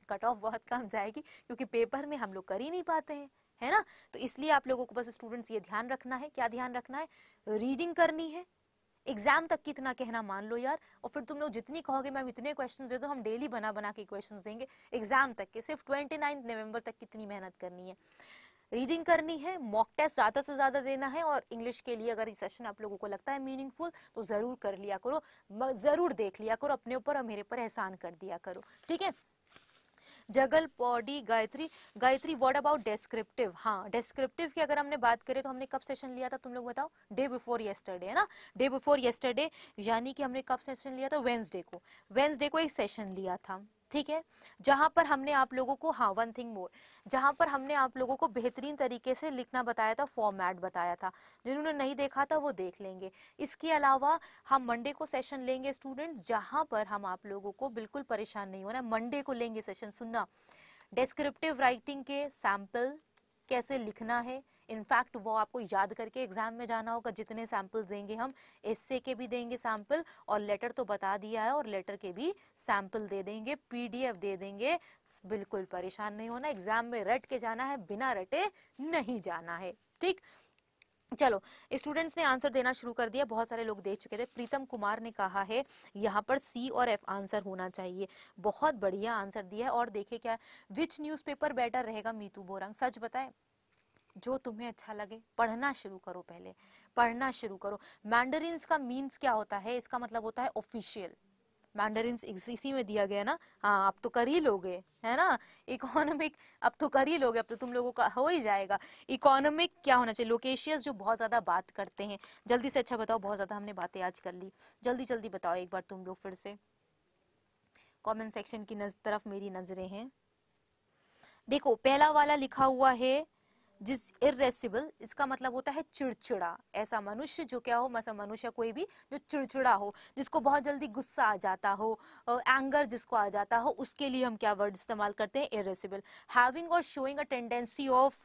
कट ऑफ बहुत कम जाएगी, क्योंकि पेपर में हम लोग कर ही नहीं पाते हैं, है ना। तो इसलिए आप लोगों को बस स्टूडेंट्स ये ध्यान रखना है, क्या ध्यान रखना है, रीडिंग करनी है, एग्जाम तक कितना कहना मान लो यार, और फिर तुम लोग जितनी कहोगे मैम इतने क्वेश्चंस दे दो, हम डेली बना बना के क्वेश्चंस देंगे एग्जाम तक के। सिर्फ 29 नवंबर तक कितनी मेहनत करनी है, रीडिंग करनी है, मॉक टेस्ट ज़्यादा से ज़्यादा देना है, और इंग्लिश के लिए अगर ये सेशन आप लोगों को लगता है मीनिंगफुल तो ज़रूर कर लिया करो, ज़रूर देख लिया करो अपने ऊपर और मेरे पर एहसान कर दिया करो, ठीक है। Jagal, Paudi, Gayatri, Gayatri what about descriptive. हाँ, डेस्क्रिप्टिव की अगर हमने बात करें तो हमने कब सेशन लिया था, तुम लोग बताओ, डे बिफोर येस्टरडे, है ना, डे बिफोर येस्टरडे, यानी कि हमने कब सेशन लिया था, वेंसडे को एक सेशन लिया था, ठीक है, जहां पर हमने आप लोगों को, हाँ वन थिंग मोर, जहां पर हमने आप लोगों को बेहतरीन तरीके से लिखना बताया था, फॉर्मेट बताया था, जिन्होंने नहीं देखा था वो देख लेंगे। इसके अलावा हम मंडे को सेशन लेंगे स्टूडेंट्स, जहां पर हम आप लोगों को बिल्कुल परेशान नहीं होना, मंडे को लेंगे सेशन, सुनना, डेस्क्रिप्टिव राइटिंग के सैंपल कैसे लिखना है, इनफैक्ट वो आपको याद करके एग्जाम में जाना होगा, जितने सैंपल देंगे हम, एस्से के भी देंगे सैंपल, और लेटर तो बता दिया है, और लेटर के भी सैंपल दे देंगे, पीडीएफ दे देंगे, बिल्कुल परेशान नहीं होना, एग्जाम में रट के जाना है, बिना रटे नहीं जाना है, ठीक। चलो, स्टूडेंट्स ने आंसर देना शुरू कर दिया, बहुत सारे लोग दे चुके थे। प्रीतम कुमार ने कहा है यहाँ पर सी और एफ आंसर होना चाहिए, बहुत बढ़िया आंसर दिया है। और देखिए क्या, विच न्यूज़पेपर बेटर रहेगा, मीतू बोरंग, सच बताए, जो तुम्हें अच्छा लगे, पढ़ना शुरू करो, पहले पढ़ना शुरू करो। मैंडरिन्स का मीन्स क्या होता है, इसका मतलब होता है ऑफिशियल, मैंडरिन्स इसी में दिया गया ना, हाँ अब तो कर ही लोगे, है ना। इकोनॉमिक अब तो कर ही लोगे, अब तो तुम लोगों का हो ही जाएगा। इकोनॉमिक क्या होना चाहिए, लोकेशियस, जो बहुत ज़्यादा बात करते हैं। जल्दी से अच्छा बताओ, बहुत ज़्यादा हमने बातें आज कर ली, जल्दी जल्दी बताओ एक बार तुम लोग फिर से, कमेंट सेक्शन की तरफ मेरी नज़रें हैं। देखो पहला वाला लिखा हुआ है जिस इर्रेसिबल, इसका मतलब होता है चिड़चिड़ा, ऐसा मनुष्य जो क्या हो, ऐसा मनुष्य कोई भी जो चिड़चिड़ा हो, जिसको बहुत जल्दी गुस्सा आ जाता हो, एंगर जिसको आ जाता हो, उसके लिए हम क्या वर्ड इस्तेमाल करते हैं, इर्रेसिबल। हैविंग और शोइंग अ टेंडेंसी ऑफ,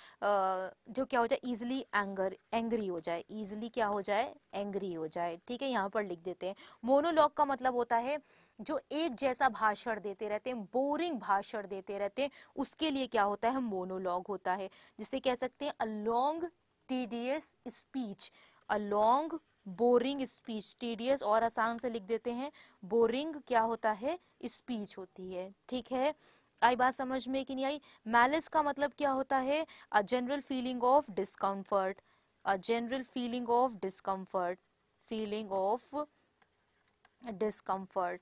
जो क्या हो जाए, इजिली एंग्री हो जाए, इजिली क्या हो जाए, एंग्री हो जाए, ठीक है, यहाँ पर लिख देते हैं। मोनोलॉग का मतलब होता है जो एक जैसा भाषण देते रहते हैं, बोरिंग भाषण देते रहते हैं, उसके लिए क्या होता है, मोनोलॉग होता है, जिसे कह सकते हैं a long tedious speech, a long boring speech, tedious और आसान से लिख देते हैं, बोरिंग क्या होता है, स्पीच होती है, ठीक है। आई बात समझ में कि नहीं आई। मैलिस का मतलब क्या होता है, a general feeling of discomfort, a general feeling of discomfort, feeling of discomfort,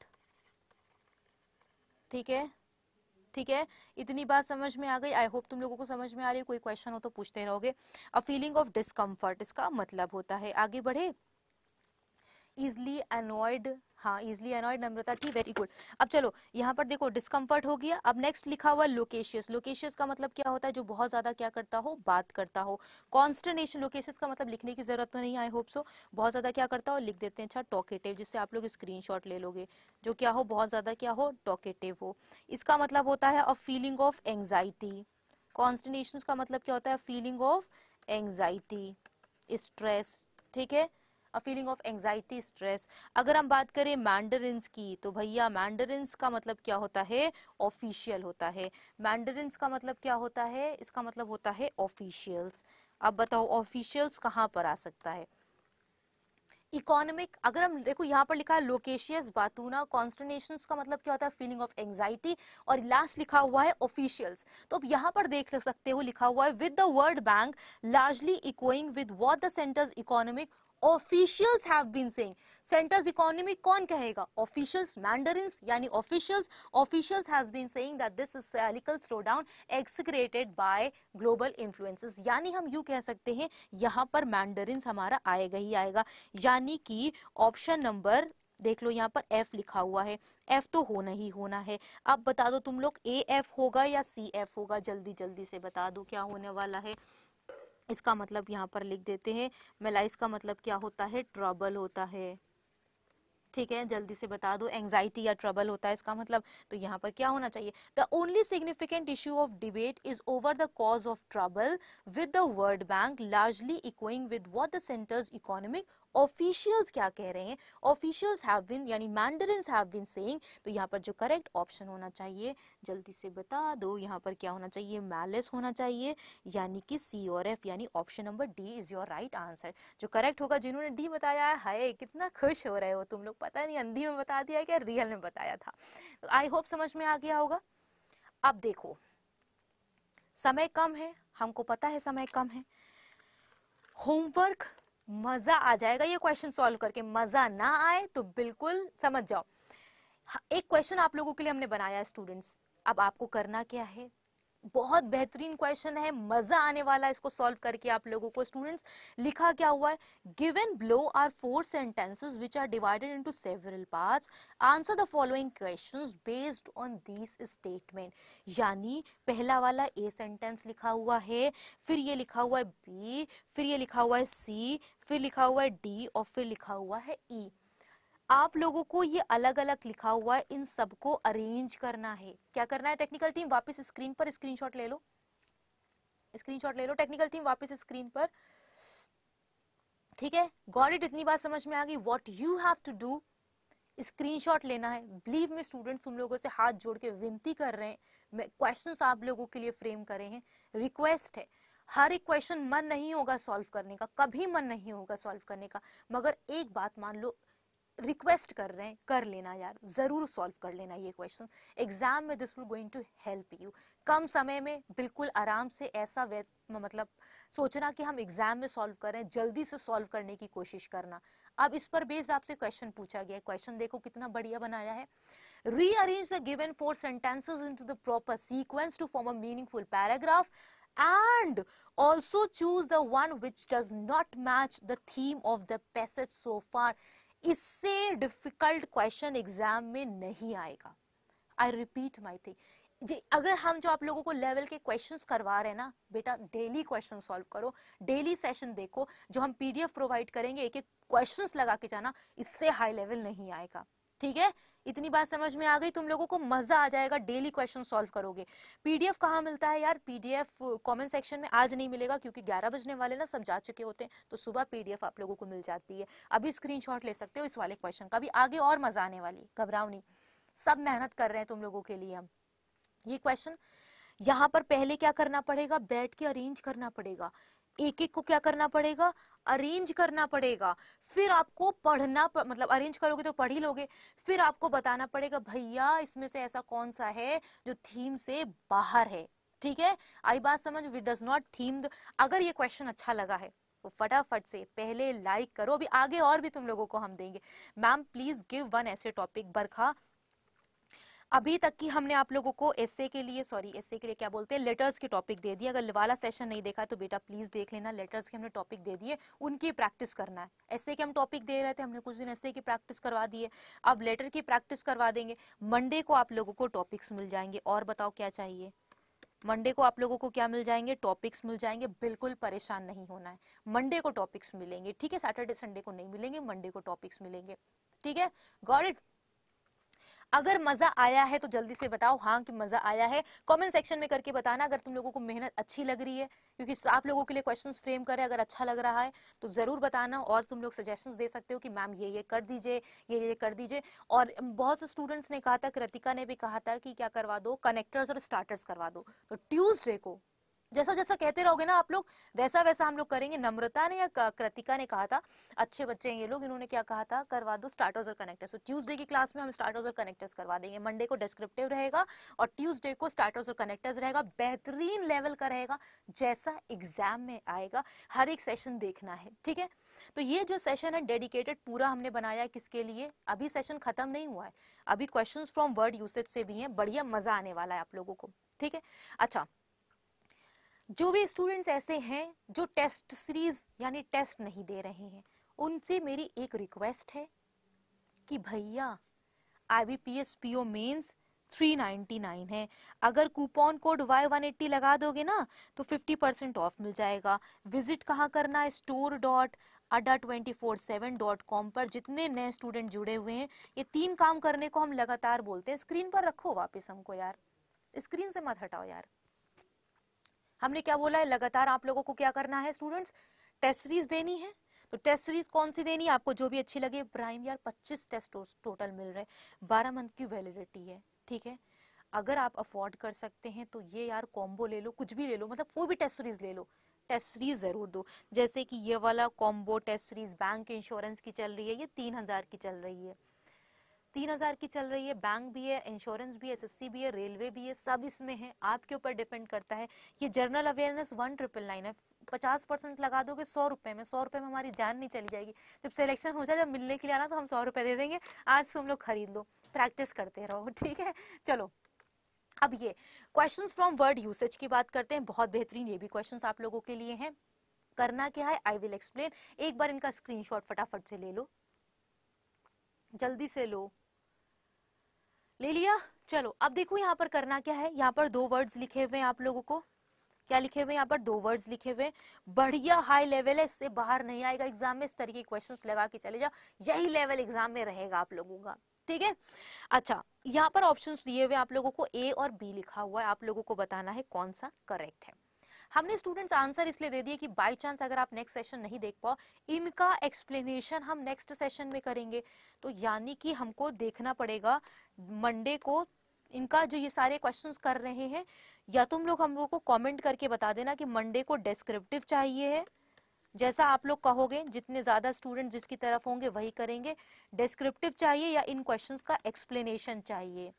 ठीक है, ठीक है, इतनी बात समझ में आ गई। आई होप तुम लोगों को समझ में आ रही है, कोई क्वेश्चन हो तो पूछते रहोगे। अ फीलिंग ऑफ डिस्कम्फर्ट इसका मतलब होता है, आगे बढ़े, इजली अनॉयड, हाँ इजली अनॉयड, नम्रता ठीक, वेरी गुड। अब चलो यहाँ पर देखो डिस्कम्फर्ट हो गया, अब नेक्स्ट लिखा हुआ लोकेशियस, लोकेशियस का मतलब क्या होता है, जो बहुत ज्यादा क्या करता हो, बात करता हो। कॉन्स्टर्नेशन, लोकेशियस का मतलब लिखने की जरूरत तो नहीं, आई होप सो, बहुत ज्यादा क्या करता हो, लिख देते हैं। अच्छा, टॉकेटिव, जिससे आप लोग स्क्रीनशॉट ले लोगे, जो क्या हो, बहुत ज्यादा क्या हो, टॉकेटिव हो। इसका मतलब होता है a feeling of anxiety, consternation का मतलब क्या होता है, फीलिंग ऑफ एंग्जाइटी, स्ट्रेस, ठीक है, a feeling of anxiety, stress. अगर हम बात करें मैंडरिन्स की, तो भैया मैंडरिन्स का मतलब क्या होता है, ऑफिशियल होता है। मैंडरिन्स का मतलब क्या होता है, इसका मतलब होता है ऑफिशियल्स। अब बताओ ऑफिशियल्स कहाँ पर आ सकता है, इकोनॉमिक। अगर हम देखो यहाँ पर लिखा है लोकेशियस, बातूना, कॉन्स्टर्नेशंस का मतलब क्या होता है, फीलिंग ऑफ एंग्जाइटी, और लास्ट लिखा हुआ है ऑफिशियल्स। तो अब यहाँ पर देख सकते हो लिखा हुआ है with the World Bank largely echoing with what the centre's economic officials have been saying. Centre's economic कौन कहेगा, ऑफिशियल्स, मैंडरिन्स यानी officials, officials has been saying that this is cyclical slowdown exacerbated by global influences. यानी हम यूं कह सकते हैं यहाँ पर मैंडरिन्स हमारा आएगा ही आएगा, यानी कि ऑप्शन नंबर देख लो, यहाँ पर एफ लिखा हुआ है, एफ तो होना ही होना है। अब बता दो तुम लोग, ए एफ होगा या सी एफ होगा, जल्दी जल्दी से बता दो क्या होने वाला है। इसका मतलब यहाँ पर लिख देते हैं, मेलाइस का मतलब क्या होता है, ट्रबल होता है, ठीक है, जल्दी से बता दो, एंजाइटी या ट्रबल होता है इसका मतलब। तो यहाँ पर क्या होना चाहिए, the only significant issue of debate is over the cause of trouble with the World Bank largely echoing with what the centre's economic officials क्या कह रहे हैं, ऑफिशियल्स हैव बीन यानी मैंडरिन्स हैव बीन सेइंग, तो यहाँ पर जो करेक्ट ऑप्शन होना चाहिए जल्दी से बता दो, यहाँ पर क्या होना चाहिए, मैलिस होना चाहिए, यानी कि सी और एफ यानी option number D is your right answer. जो करेक्ट होगा, जिन्होंने डी बताया है, हाय कितना खुश हो रहे हो तुम लोग, पता नहीं अंधी में बता दिया क्या रियल में बताया था। तो आई होप समझ में आ गया होगा। अब देखो समय कम है, हमको पता है समय कम है, होमवर्क मजा आ जाएगा ये क्वेश्चन सॉल्व करके, मजा ना आए तो बिल्कुल समझ जाओ। एक क्वेश्चन आप लोगों के लिए हमने बनाया है स्टूडेंट्स, अब आपको करना क्या है, बहुत बेहतरीन क्वेश्चन है, मजा आने वाला है इसको सॉल्व करके आप लोगों को। स्टूडेंट्स लिखा क्या हुआ है, given below are 4 sentences which are divided into several parts, answer the following questions based on these statement। यानी पहला वाला ए सेंटेंस लिखा हुआ है, फिर ये लिखा हुआ है बी, फिर ये लिखा हुआ है सी, फिर लिखा हुआ है डी और फिर लिखा हुआ है ई। आप लोगों को ये अलग अलग लिखा हुआ है, इन सबको अरेंज करना है। क्या करना है टेक्निकल टीम, वापस स्क्रीन पर स्क्रीनशॉट ले लो, स्क्रीनशॉट ले लो टेक्निकल टीम वापस स्क्रीन पर, ठीक है। गॉट इट, इतनी बात समझ में आ गई। What you have to do, screenshot लेना है। बिलीव में स्टूडेंट्स तुम लोगों से हाथ जोड़ के विनती कर रहे हैं, मैं क्वेश्चंस आप लोगों के लिए फ्रेम करे हैं, रिक्वेस्ट है। हर एक क्वेश्चन मन नहीं होगा सॉल्व करने का, कभी मन नहीं होगा सॉल्व करने का, मगर एक बात मान लो, रिक्वेस्ट कर रहे हैं, कर लेना यार, जरूर सॉल्व कर लेना ये क्वेश्चन। एग्जाम में this will going to help you. कम समय में बिल्कुल आराम से ऐसा मतलब सोचना कि हम एग्जाम में सॉल्व करें, जल्दी से सॉल्व करने की कोशिश करना। अब इस पर बेस्ड आपसे क्वेश्चन पूछा गया है, क्वेश्चन देखो कितना बढ़िया बनाया है। Rearrange the given 4 sentences into the proper sequence to form a meaningful paragraph and also choose the one which does not match the theme of the passage so far। इससे difficult question exam में नहीं आएगा। आई repeat my thing, जी अगर हम जो आप लोगों को लेवल के क्वेश्चंस करवा रहे हैं ना बेटा, डेली क्वेश्चन सॉल्व करो, डेली सेशन देखो, जो हम पीडीएफ प्रोवाइड करेंगे एक एक क्वेश्चंस लगा के जाना, इससे हाई लेवल नहीं आएगा, ठीक है। इतनी बात समझ में आ गई, तुम लोगों को मजा आ जाएगा, डेली क्वेश्चन सॉल्व करोगे। पीडीएफ कहाँ मिलता है यार, पीडीएफ कमेंट सेक्शन में आज नहीं मिलेगा क्योंकि 11 बजने वाले ना सब जा चुके होते हैं, तो सुबह पीडीएफ आप लोगों को मिल जाती है। अभी स्क्रीनशॉट ले सकते हो इस वाले क्वेश्चन का भी, आगे और मजा आने वाली, घबराओ नहीं, सब मेहनत कर रहे हैं तुम लोगों के लिए हम। ये क्वेश्चन यहाँ पर पहले क्या करना पड़ेगा, बैठ के अरेंज करना पड़ेगा, एक एक को क्या करना पड़ेगा, अरेंज करना पड़ेगा। फिर आपको पढ़ना मतलब अरेंज करोगे तो पढ़ ही लोगे, फिर आपको बताना पड़ेगा भैया इसमें से ऐसा कौन सा है जो थीम से बाहर है, ठीक है। आई बात समझ, विच डज नॉट थीम। अगर ये क्वेश्चन अच्छा लगा है तो फटाफट से पहले लाइक करो, अभी आगे और भी तुम लोगों को हम देंगे। Ma'am please give one essay topic. Barkha, अभी तक की हमने आप लोगों को एसए के लिए, सॉरी एसए के लिए क्या बोलते हैं, लेटर्स के टॉपिक दे दिए। अगर वाला सेशन नहीं देखा तो बेटा प्लीज देख लेना, लेटर्स के हमने टॉपिक दे दिए, उनकी प्रैक्टिस करना है। एसए के हम टॉपिक दे रहे थे, हमने कुछ दिन एसए की प्रैक्टिस करवा दी है, अब लेटर की प्रैक्टिस करवा देंगे। मंडे को आप लोगों को टॉपिक्स मिल जाएंगे, और बताओ क्या चाहिए। मंडे को आप लोगों को क्या मिल जाएंगे, टॉपिक्स मिल जाएंगे, बिल्कुल परेशान नहीं होना है, मंडे को टॉपिक्स मिलेंगे, ठीक है। सैटरडे संडे को नहीं मिलेंगे, मंडे को टॉपिक्स मिलेंगे, ठीक है। Got it. अगर मजा आया है तो जल्दी से बताओ हाँ कि मजा आया है, कमेंट सेक्शन में करके बताना। अगर तुम लोगों को मेहनत अच्छी लग रही है, क्योंकि आप लोगों के लिए क्वेश्चंस फ्रेम करें, अगर अच्छा लग रहा है तो जरूर बताना। और तुम लोग सजेशंस दे सकते हो कि मैम ये कर दीजिए, ये कर दीजिए। और बहुत से स्टूडेंट्स ने कहा था, कृतिका ने भी कहा था कि क्या करवा दो, कनेक्टर्स और स्टार्टर्स करवा दो। तो ट्यूसडे को जैसा जैसा कहते रहोगे ना आप लोग, वैसा वैसा हम लोग करेंगे। नम्रता ने या कृतिका ने कहा था, अच्छे बच्चे हैं ये लोग, इन्होंने क्या कहा था, करवा दो स्टार्टर्स और कनेक्टर्स। तो ट्यूसडे की क्लास में हम स्टार्टर्स और कनेक्टर्स करवा देंगे। मंडे को डिस्क्रिप्टिव रहेगा और ट्यूसडे को स्टार्टर्स और कनेक्टर्स रहेगा, बेहतरीन लेवल का रहेगा, जैसा एग्जाम में आएगा। हर एक सेशन देखना है, ठीक है। तो ये जो सेशन है डेडिकेटेड पूरा हमने बनाया है किसके लिए, अभी सेशन खत्म नहीं हुआ है, अभी क्वेश्चन फ्रॉम वर्ड यूसेज से भी है, बढ़िया मजा आने वाला है आप लोगों को, ठीक है। अच्छा, जो भी स्टूडेंट्स ऐसे हैं जो टेस्ट सीरीज यानी टेस्ट नहीं दे रहे हैं, उनसे मेरी एक रिक्वेस्ट है कि भैया IBPS PO मेंस 399 है, अगर कूपन कोड Y180 लगा दोगे ना तो 50% ऑफ मिल जाएगा। विजिट कहाँ करना है, store.adda247.com पर। जितने नए स्टूडेंट जुड़े हुए हैं, ये 3 काम करने को हम लगातार बोलते हैं। स्क्रीन पर रखो वापस हमको यार, स्क्रीन से मत हटाओ यार। हमने क्या बोला है, लगातार आप लोगों को क्या करना है स्टूडेंट्स, टेस्ट सीरीज देनी है। तो टेस्ट सीरीज कौन सी देनी है आपको, जो भी अच्छी लगे। प्राइम यार 25 टेस्ट टोटल मिल रहे, 12 मंथ की वैलिडिटी है, ठीक है। अगर आप अफोर्ड कर सकते हैं तो ये यार कॉम्बो ले लो, कुछ भी ले लो, मतलब कोई भी टेस्ट सीरीज ले लो, टेस्ट सीरीज जरूर दो। जैसे कि ये वाला combo test series bank insurance की चल रही है, ये 3000 की चल रही है, 3000 की चल रही है। बैंक भी है, इंश्योरेंस भी है, एसएससी भी है, रेलवे भी है, सब इसमें है, आपके ऊपर डिपेंड करता है। ये जनरल अवेयरनेस 1999 है, 50% लगा दोगे 100 रुपए में, 100 रुपए में हमारी जान नहीं चली जाएगी। जब सिलेक्शन हो जाए, जब मिलने के लिए आना, तो हम 100 रुपए दे देंगे, आज तुम लोग खरीद लो, प्रैक्टिस करते रहो, ठीक है। चलो अब ये क्वेश्चंस फ्रॉम वर्ड यूसेज की बात करते हैं, बहुत बेहतरीन ये भी क्वेश्चंस आप लोगों के लिए हैं। करना क्या है, आई विल एक्सप्लेन। एक बार इनका स्क्रीनशॉट फटाफट से ले लो, जल्दी से लो, ले लिया। चलो अब देखो यहाँ पर करना क्या है, यहाँ पर 2 वर्ड्स लिखे हुए हैं आप लोगों को, क्या लिखे हुए हैं यहाँ पर, 2 वर्ड्स लिखे हुए हैं। बढ़िया हाई लेवल है, इससे बाहर नहीं आएगा एग्जाम में, इस तरीके के क्वेश्चंस लगा के चले जाओ, यही लेवल एग्जाम में रहेगा आप लोगों का, ठीक है। अच्छा यहाँ पर ऑप्शंस दिए हुए आप लोगों को, ए और बी लिखा हुआ है, आप लोगों को बताना है कौन सा करेक्ट है। हमने स्टूडेंट्स आंसर इसलिए दे दिए कि बाय चांस अगर आप नेक्स्ट सेशन नहीं देख पाओ, इनका एक्सप्लेनेशन हम नेक्स्ट सेशन में करेंगे, तो यानी कि हमको देखना पड़ेगा मंडे को इनका जो ये सारे क्वेश्चंस कर रहे हैं, या तुम लोग हम लोग को कमेंट करके बता देना कि मंडे को डिस्क्रिप्टिव चाहिए है, जैसा आप लोग कहोगे, जितने ज्यादा स्टूडेंट जिसकी तरफ होंगे वही करेंगे। डिस्क्रिप्टिव चाहिए या इन क्वेश्चंस का एक्सप्लेनेशन चाहिए,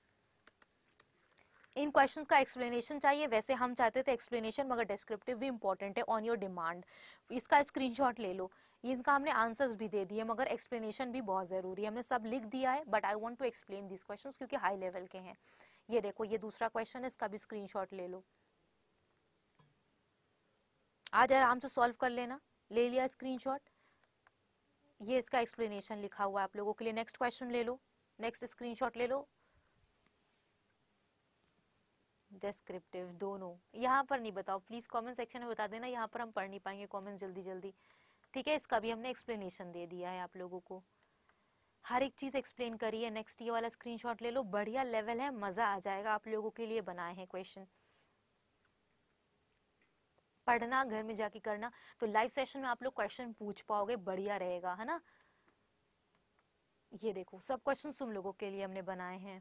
इन क्वेश्चंस का एक्सप्लेनेशन चाहिए। वैसे हम चाहते थे एक्सप्लेनेशन, मगर डिस्क्रिप्टिव भी इंपॉर्टेंट है, ऑन योर डिमांड। इसका स्क्रीनशॉट ले लो, इसका हमने आंसर्स भी दे दिए, मगर एक्सप्लेनेशन भी बहुत जरूरी है। हमने सब लिख दिया है, but I want to explain this questions क्योंकि हाई लेवल के हैं। ये देखो, ये दूसरा क्वेश्चन है, इसका भी स्क्रीनशॉट ले लो, आज आराम से सॉल्व कर लेना। ले लिया स्क्रीनशॉट, ये इसका एक्सप्लेनेशन लिखा हुआ है आप लोगों के लिए। नेक्स्ट क्वेश्चन ले लो, नेक्स्ट स्क्रीनशॉट ले लो, डिस्क्रिप्टिव दोनों। यहाँ पर नहीं बताओ प्लीज, कमेंट सेक्शन में बता देना, यहाँ पर हम पढ़ नहीं पाएंगे कमेंट्स जल्दी जल्दी, ठीक है। इसका भी हमने एक्सप्लेनेशन दे दिया है आप लोगों को, हर एक चीज एक्सप्लेन करी है। नेक्स्ट ये वाला स्क्रीनशॉट ले लो, बढ़िया लेवल है, मजा आ जाएगा, आप लोगों के लिए बनाए हैं क्वेश्चन। पढ़ना घर में जाके करना, तो लाइव सेशन में आप लोग क्वेश्चन पूछ पाओगे, बढ़िया रहेगा, है ना। ये देखो सब क्वेश्चन तुम लोगों के लिए हमने बनाए हैं,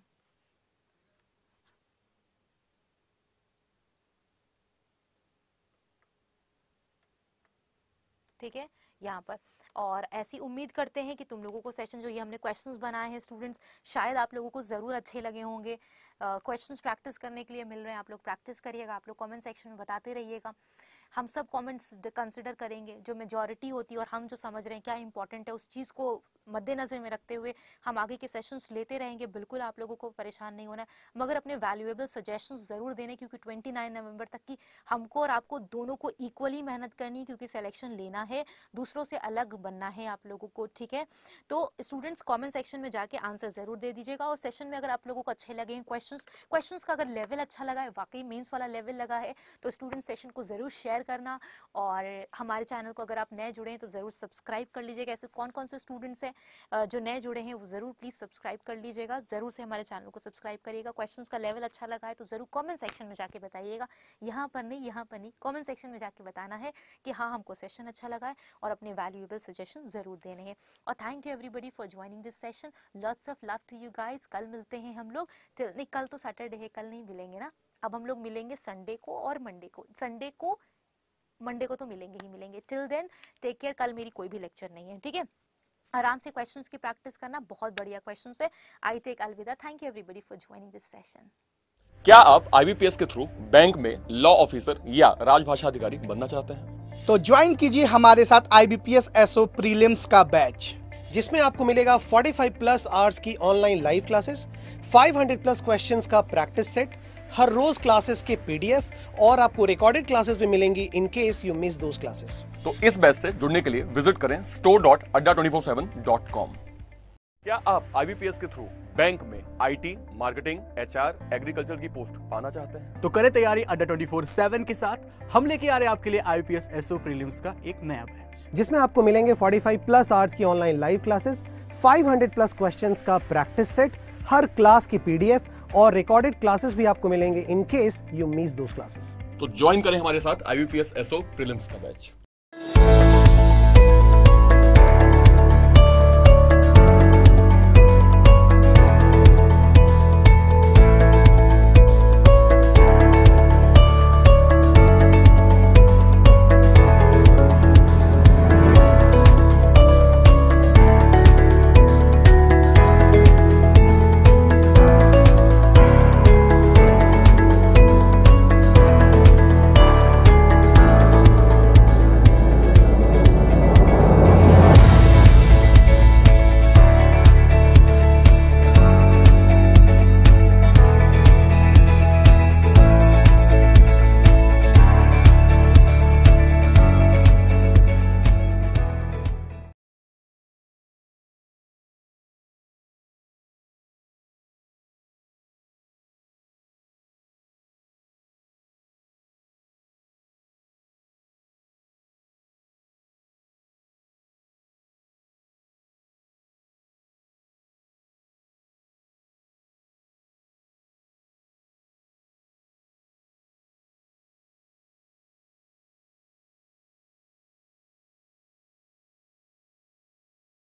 ठीक है यहाँ पर। और ऐसी उम्मीद करते हैं कि तुम लोगों को सेशन जो ये हमने क्वेश्चंस बनाए हैं स्टूडेंट्स, शायद आप लोगों को ज़रूर अच्छे लगे होंगे। क्वेश्चंस प्रैक्टिस करने के लिए मिल रहे हैं, आप लोग प्रैक्टिस करिएगा, आप लोग कमेंट सेक्शन में बताते रहिएगा। हम सब कमेंट्स कंसिडर करेंगे, जो मेजॉरिटी होती है और हम जो समझ रहे हैं क्या इंपॉर्टेंट है, उस चीज़ को मद्देनजर में रखते हुए हम आगे के सेशंस लेते रहेंगे। बिल्कुल आप लोगों को परेशान नहीं होना है, मगर अपने वैल्यूएबल सजेशंस ज़रूर देने, क्योंकि 29 नवंबर तक की हमको और आपको दोनों को इक्वली मेहनत करनी है, क्योंकि सिलेक्शन लेना है, दूसरों से अलग बनना है आप लोगों को, ठीक है। तो स्टूडेंट्स कमेंट सेक्शन में जाके आंसर ज़रूर दे दीजिएगा। और सेशन में अगर आप लोगों को अच्छे लगे हैं क्वेश्चंस का अगर लेवल अच्छा लगा है, वाकई मेंस वाला लेवल लगा है, तो स्टूडेंट सेशन को ज़रूर शेयर करना। और हमारे चैनल को अगर आप नए जुड़े हैं तो ज़रूर सब्सक्राइब कर लीजिएगा। ऐसे कौन कौन से स्टूडेंट्स हैं जो नए जुड़े हैं, वो ज़रूर प्लीज़ सब्सक्राइब कर लीजिएगा, ज़रूर से हमारे चैनल को सब्सक्राइब करिएगा। क्वेश्चंस का लेवल अच्छा लगा है तो ज़रूर कमेंट सेक्शन में जाके बताइएगा, यहाँ पर नहीं, कमेंट सेक्शन में जाके बताना है कि हाँ हमको सेशन अच्छा लगा है, और अपने वैल्यूएबल सजेशन ज़रूर देने हैं। और thank you everybody for joining this session, lots of love to you guys. कल मिलते हैं हम लोग, नहीं कल तो सैटरडे है, कल नहीं मिलेंगे ना, अब हम लोग मिलेंगे संडे को और मंडे को। मंडे को तो मिलेंगे ही मिलेंगे। Till then take care. कल मेरी कोई भी लेक्चर नहीं है, ठीक है। आराम से क्वेश्चंस की प्रैक्टिस करना, बहुत बढ़िया क्वेश्चंस है। आई टेक अलविदा। Thank you everybody for joining this session. क्या आप IBPS के थ्रू बैंक में लॉ ऑफिसर या राजभाषा अधिकारी बनना चाहते हैं? तो ज्वाइन कीजिए हमारे साथ IBPS SO प्रीलिम्स का बैच, जिसमें आपको मिलेगा 45 प्लस आवर्स की online live classes, 500 plus questions का प्रैक्टिस सेट, हर रोज क्लासेस के PDF, और आपको रिकॉर्डेड क्लासेस भी मिलेंगी in case you miss those classes. तो इस बैच से जुड़ने के लिए विजिट करें store.adda247.com। क्या आप IBPS के थ्रू बैंक में IT, मार्केटिंग, HR, एग्रीकल्चर की पोस्ट पाना चाहते हैं? तो करें तैयारी अड्डा 24/7 के साथ। हम लेके आ रहे हैं आपके लिए IBPS SO प्रीलिम्स का एक नया बैच, जिसमें आपको मिलेंगे 45 प्लस आवर्स की online live classes, 500 plus questions का प्रैक्टिस सेट, हर क्लास की PDF, और रिकॉर्डेड क्लासेस भी आपको मिलेंगे in case you miss those classes. तो ज्वाइन करें हमारे साथ IBPS SO प्रीलिम्स का बैच।